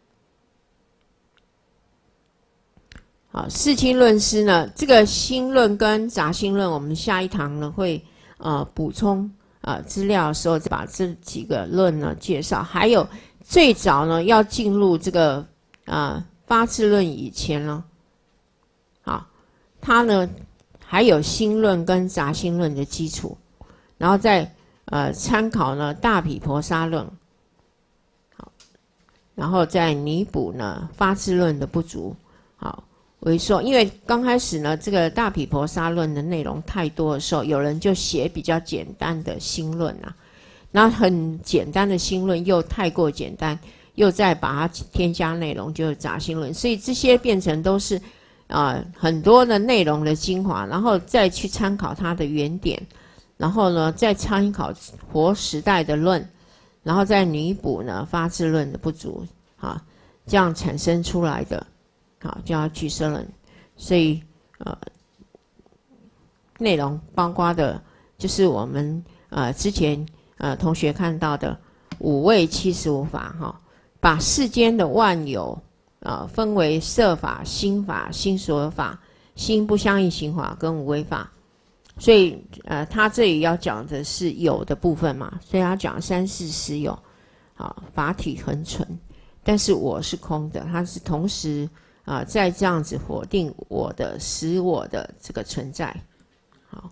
好，释亲论师呢，这个心论跟杂心论，我们下一堂呢会呃补充呃资料的时候，再把这几个论呢介绍。还有最早呢要进入这个呃发智论以前呢，好，它呢还有心论跟杂心论的基础，然后再呃参考呢大毗婆沙论，好，然后再弥补呢发智论的不足，好。 为说，因为刚开始呢，这个大毗婆沙论的内容太多的时候，有人就写比较简单的心论啊，那很简单的心论又太过简单，又再把它添加内容，就是杂心论，所以这些变成都是啊、呃、很多的内容的精华，然后再去参考它的原点，然后呢再参考活时代的论，然后再弥补呢发智论的不足啊，这样产生出来的。好，叫俱舍论，所以呃，内容包括的，就是我们呃之前呃同学看到的五位七十五法哈、哦，把世间的万有呃分为色法、心法、心所法、心不相应行法跟无为法，所以呃他这里要讲的是有的部分嘛，所以他讲三世实有，好，法体恒存，但是我是空的，它是同时。啊，再这样子否定我的使我的这个存在，好，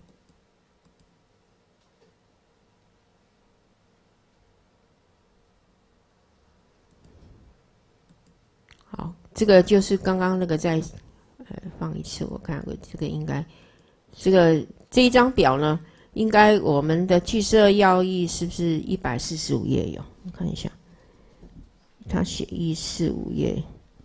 好，这个就是刚刚那个再呃放一次，我看过这个应该这个这一张表呢，应该我们的俱舍要义是不是一百四十五页有？我看一下，他写一四五页。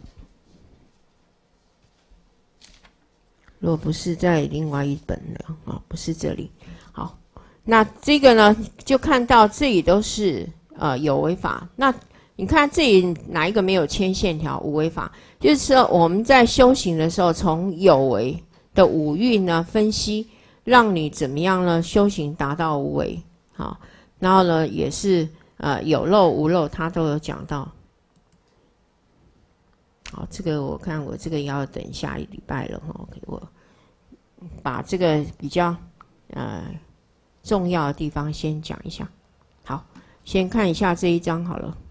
如果不是在另外一本的啊、哦，不是这里。好，那这个呢，就看到这里都是呃有为法。那你看这里哪一个没有牵线条？无为法，就是说我们在修行的时候，从有为的五蕴呢分析，让你怎么样呢？修行达到无为。好，然后呢也是呃有漏无漏，他都有讲到。好，这个我看我这个要等下一礼拜了哈，给我把这个比较呃重要的地方先讲一下。好，先看一下这一章好了。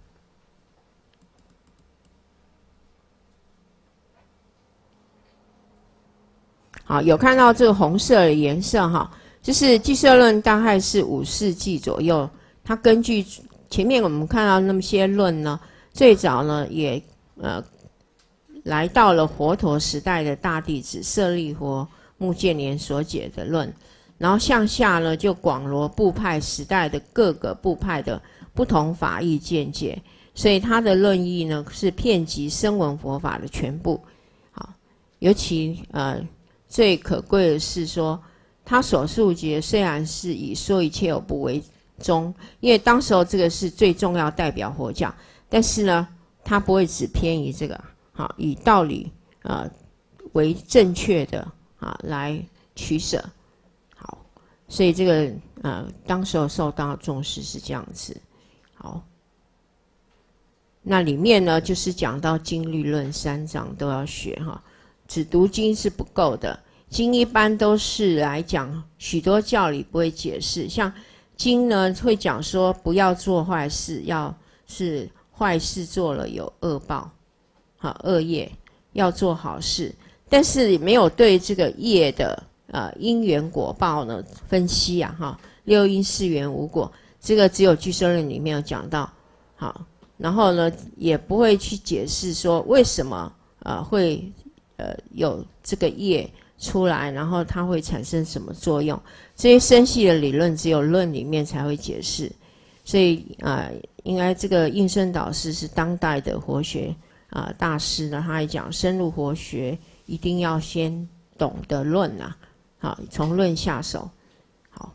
好，有看到这个红色的颜色哈，就是俱舍论大概是五世纪左右，它根据前面我们看到那么些论呢，最早呢也呃。来到了佛陀时代的大弟子舍利弗、目犍连所解的论，然后向下呢就广罗部派时代的各个部派的不同法义见解，所以他的论义呢是遍及声闻佛法的全部。好，尤其呃最可贵的是说，他所述解虽然是以说一切有不为宗，因为当时候这个是最重要代表佛教，但是呢他不会只偏于这个。好，以道理啊、呃、为正确的啊来取舍，好，所以这个呃当时候受到重视是这样子。好，那里面呢就是讲到经律论三章都要学哈，只读经是不够的，经一般都是来讲许多教理不会解释，像经呢会讲说不要做坏事，要是坏事做了有恶报。好，恶业要做好事，但是没有对这个业的呃因缘果报呢分析啊哈，六因四缘无果，这个只有俱舍论里面有讲到。好，然后呢也不会去解释说为什么呃会呃有这个业出来，然后它会产生什么作用，这些深细的理论只有论里面才会解释。所以啊、呃，应该这个应生导师是当代的佛学。啊、呃，大师呢，他还讲深入佛学一定要先懂得论啊，好，从论下手，好。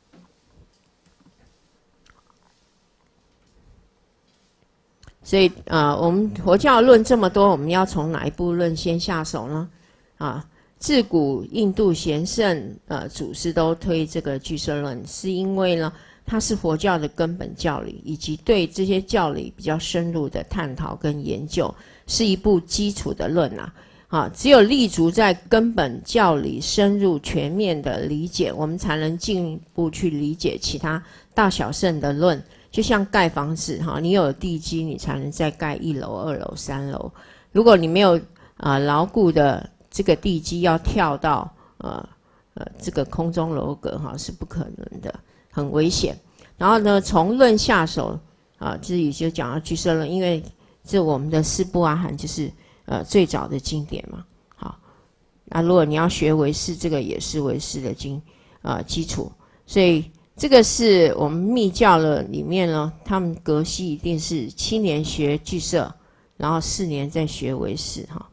所以啊、呃，我们佛教论这么多，我们要从哪一部论先下手呢？啊，自古印度贤圣呃祖师都推这个俱舍论，是因为呢。它是佛教的根本教理，以及对这些教理比较深入的探讨跟研究，是一部基础的论啊。啊，只有立足在根本教理深入全面的理解，我们才能进一步去理解其他大小乘的论。就像盖房子哈，你有地基，你才能再盖一楼、二楼、三楼。如果你没有啊牢固的这个地基，要跳到呃呃这个空中楼阁哈是不可能的。很危险，然后呢，从论下手啊，这里就讲到俱舍论，因为这我们的四部阿含就是呃最早的经典嘛。好， 啊，如果你要学唯识，这个也是唯识的经呃基础，所以这个是我们密教了里面呢，他们格系一定是七年学俱舍，然后四年再学唯识哈。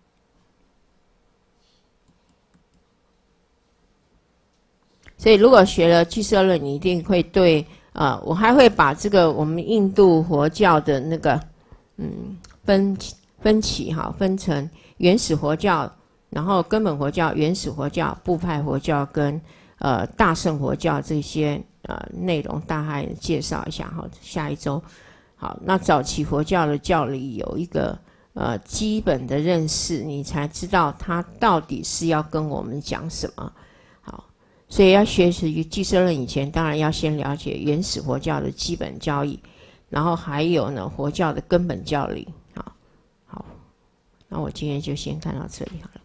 所以如果学了俱舍论，你一定会对呃，我还会把这个我们印度佛教的那个嗯分分歧哈，分成原始佛教，然后根本佛教、原始佛教、部派佛教跟呃大乘佛教这些呃内容大概介绍一下哈。下一周好，那早期佛教的教理有一个呃基本的认识，你才知道它到底是要跟我们讲什么。好，所以要学习俱舍论以前，当然要先了解原始佛教的基本教义，然后还有呢佛教的根本教理。好，好，那我今天就先看到这里好了。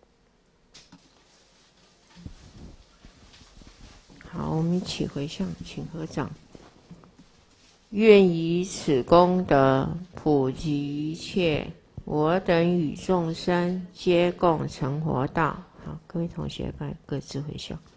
好，我们一起回向，请合掌。愿以此功德普及一切，我等与众生皆共成佛道。好，各位同学，各自回向。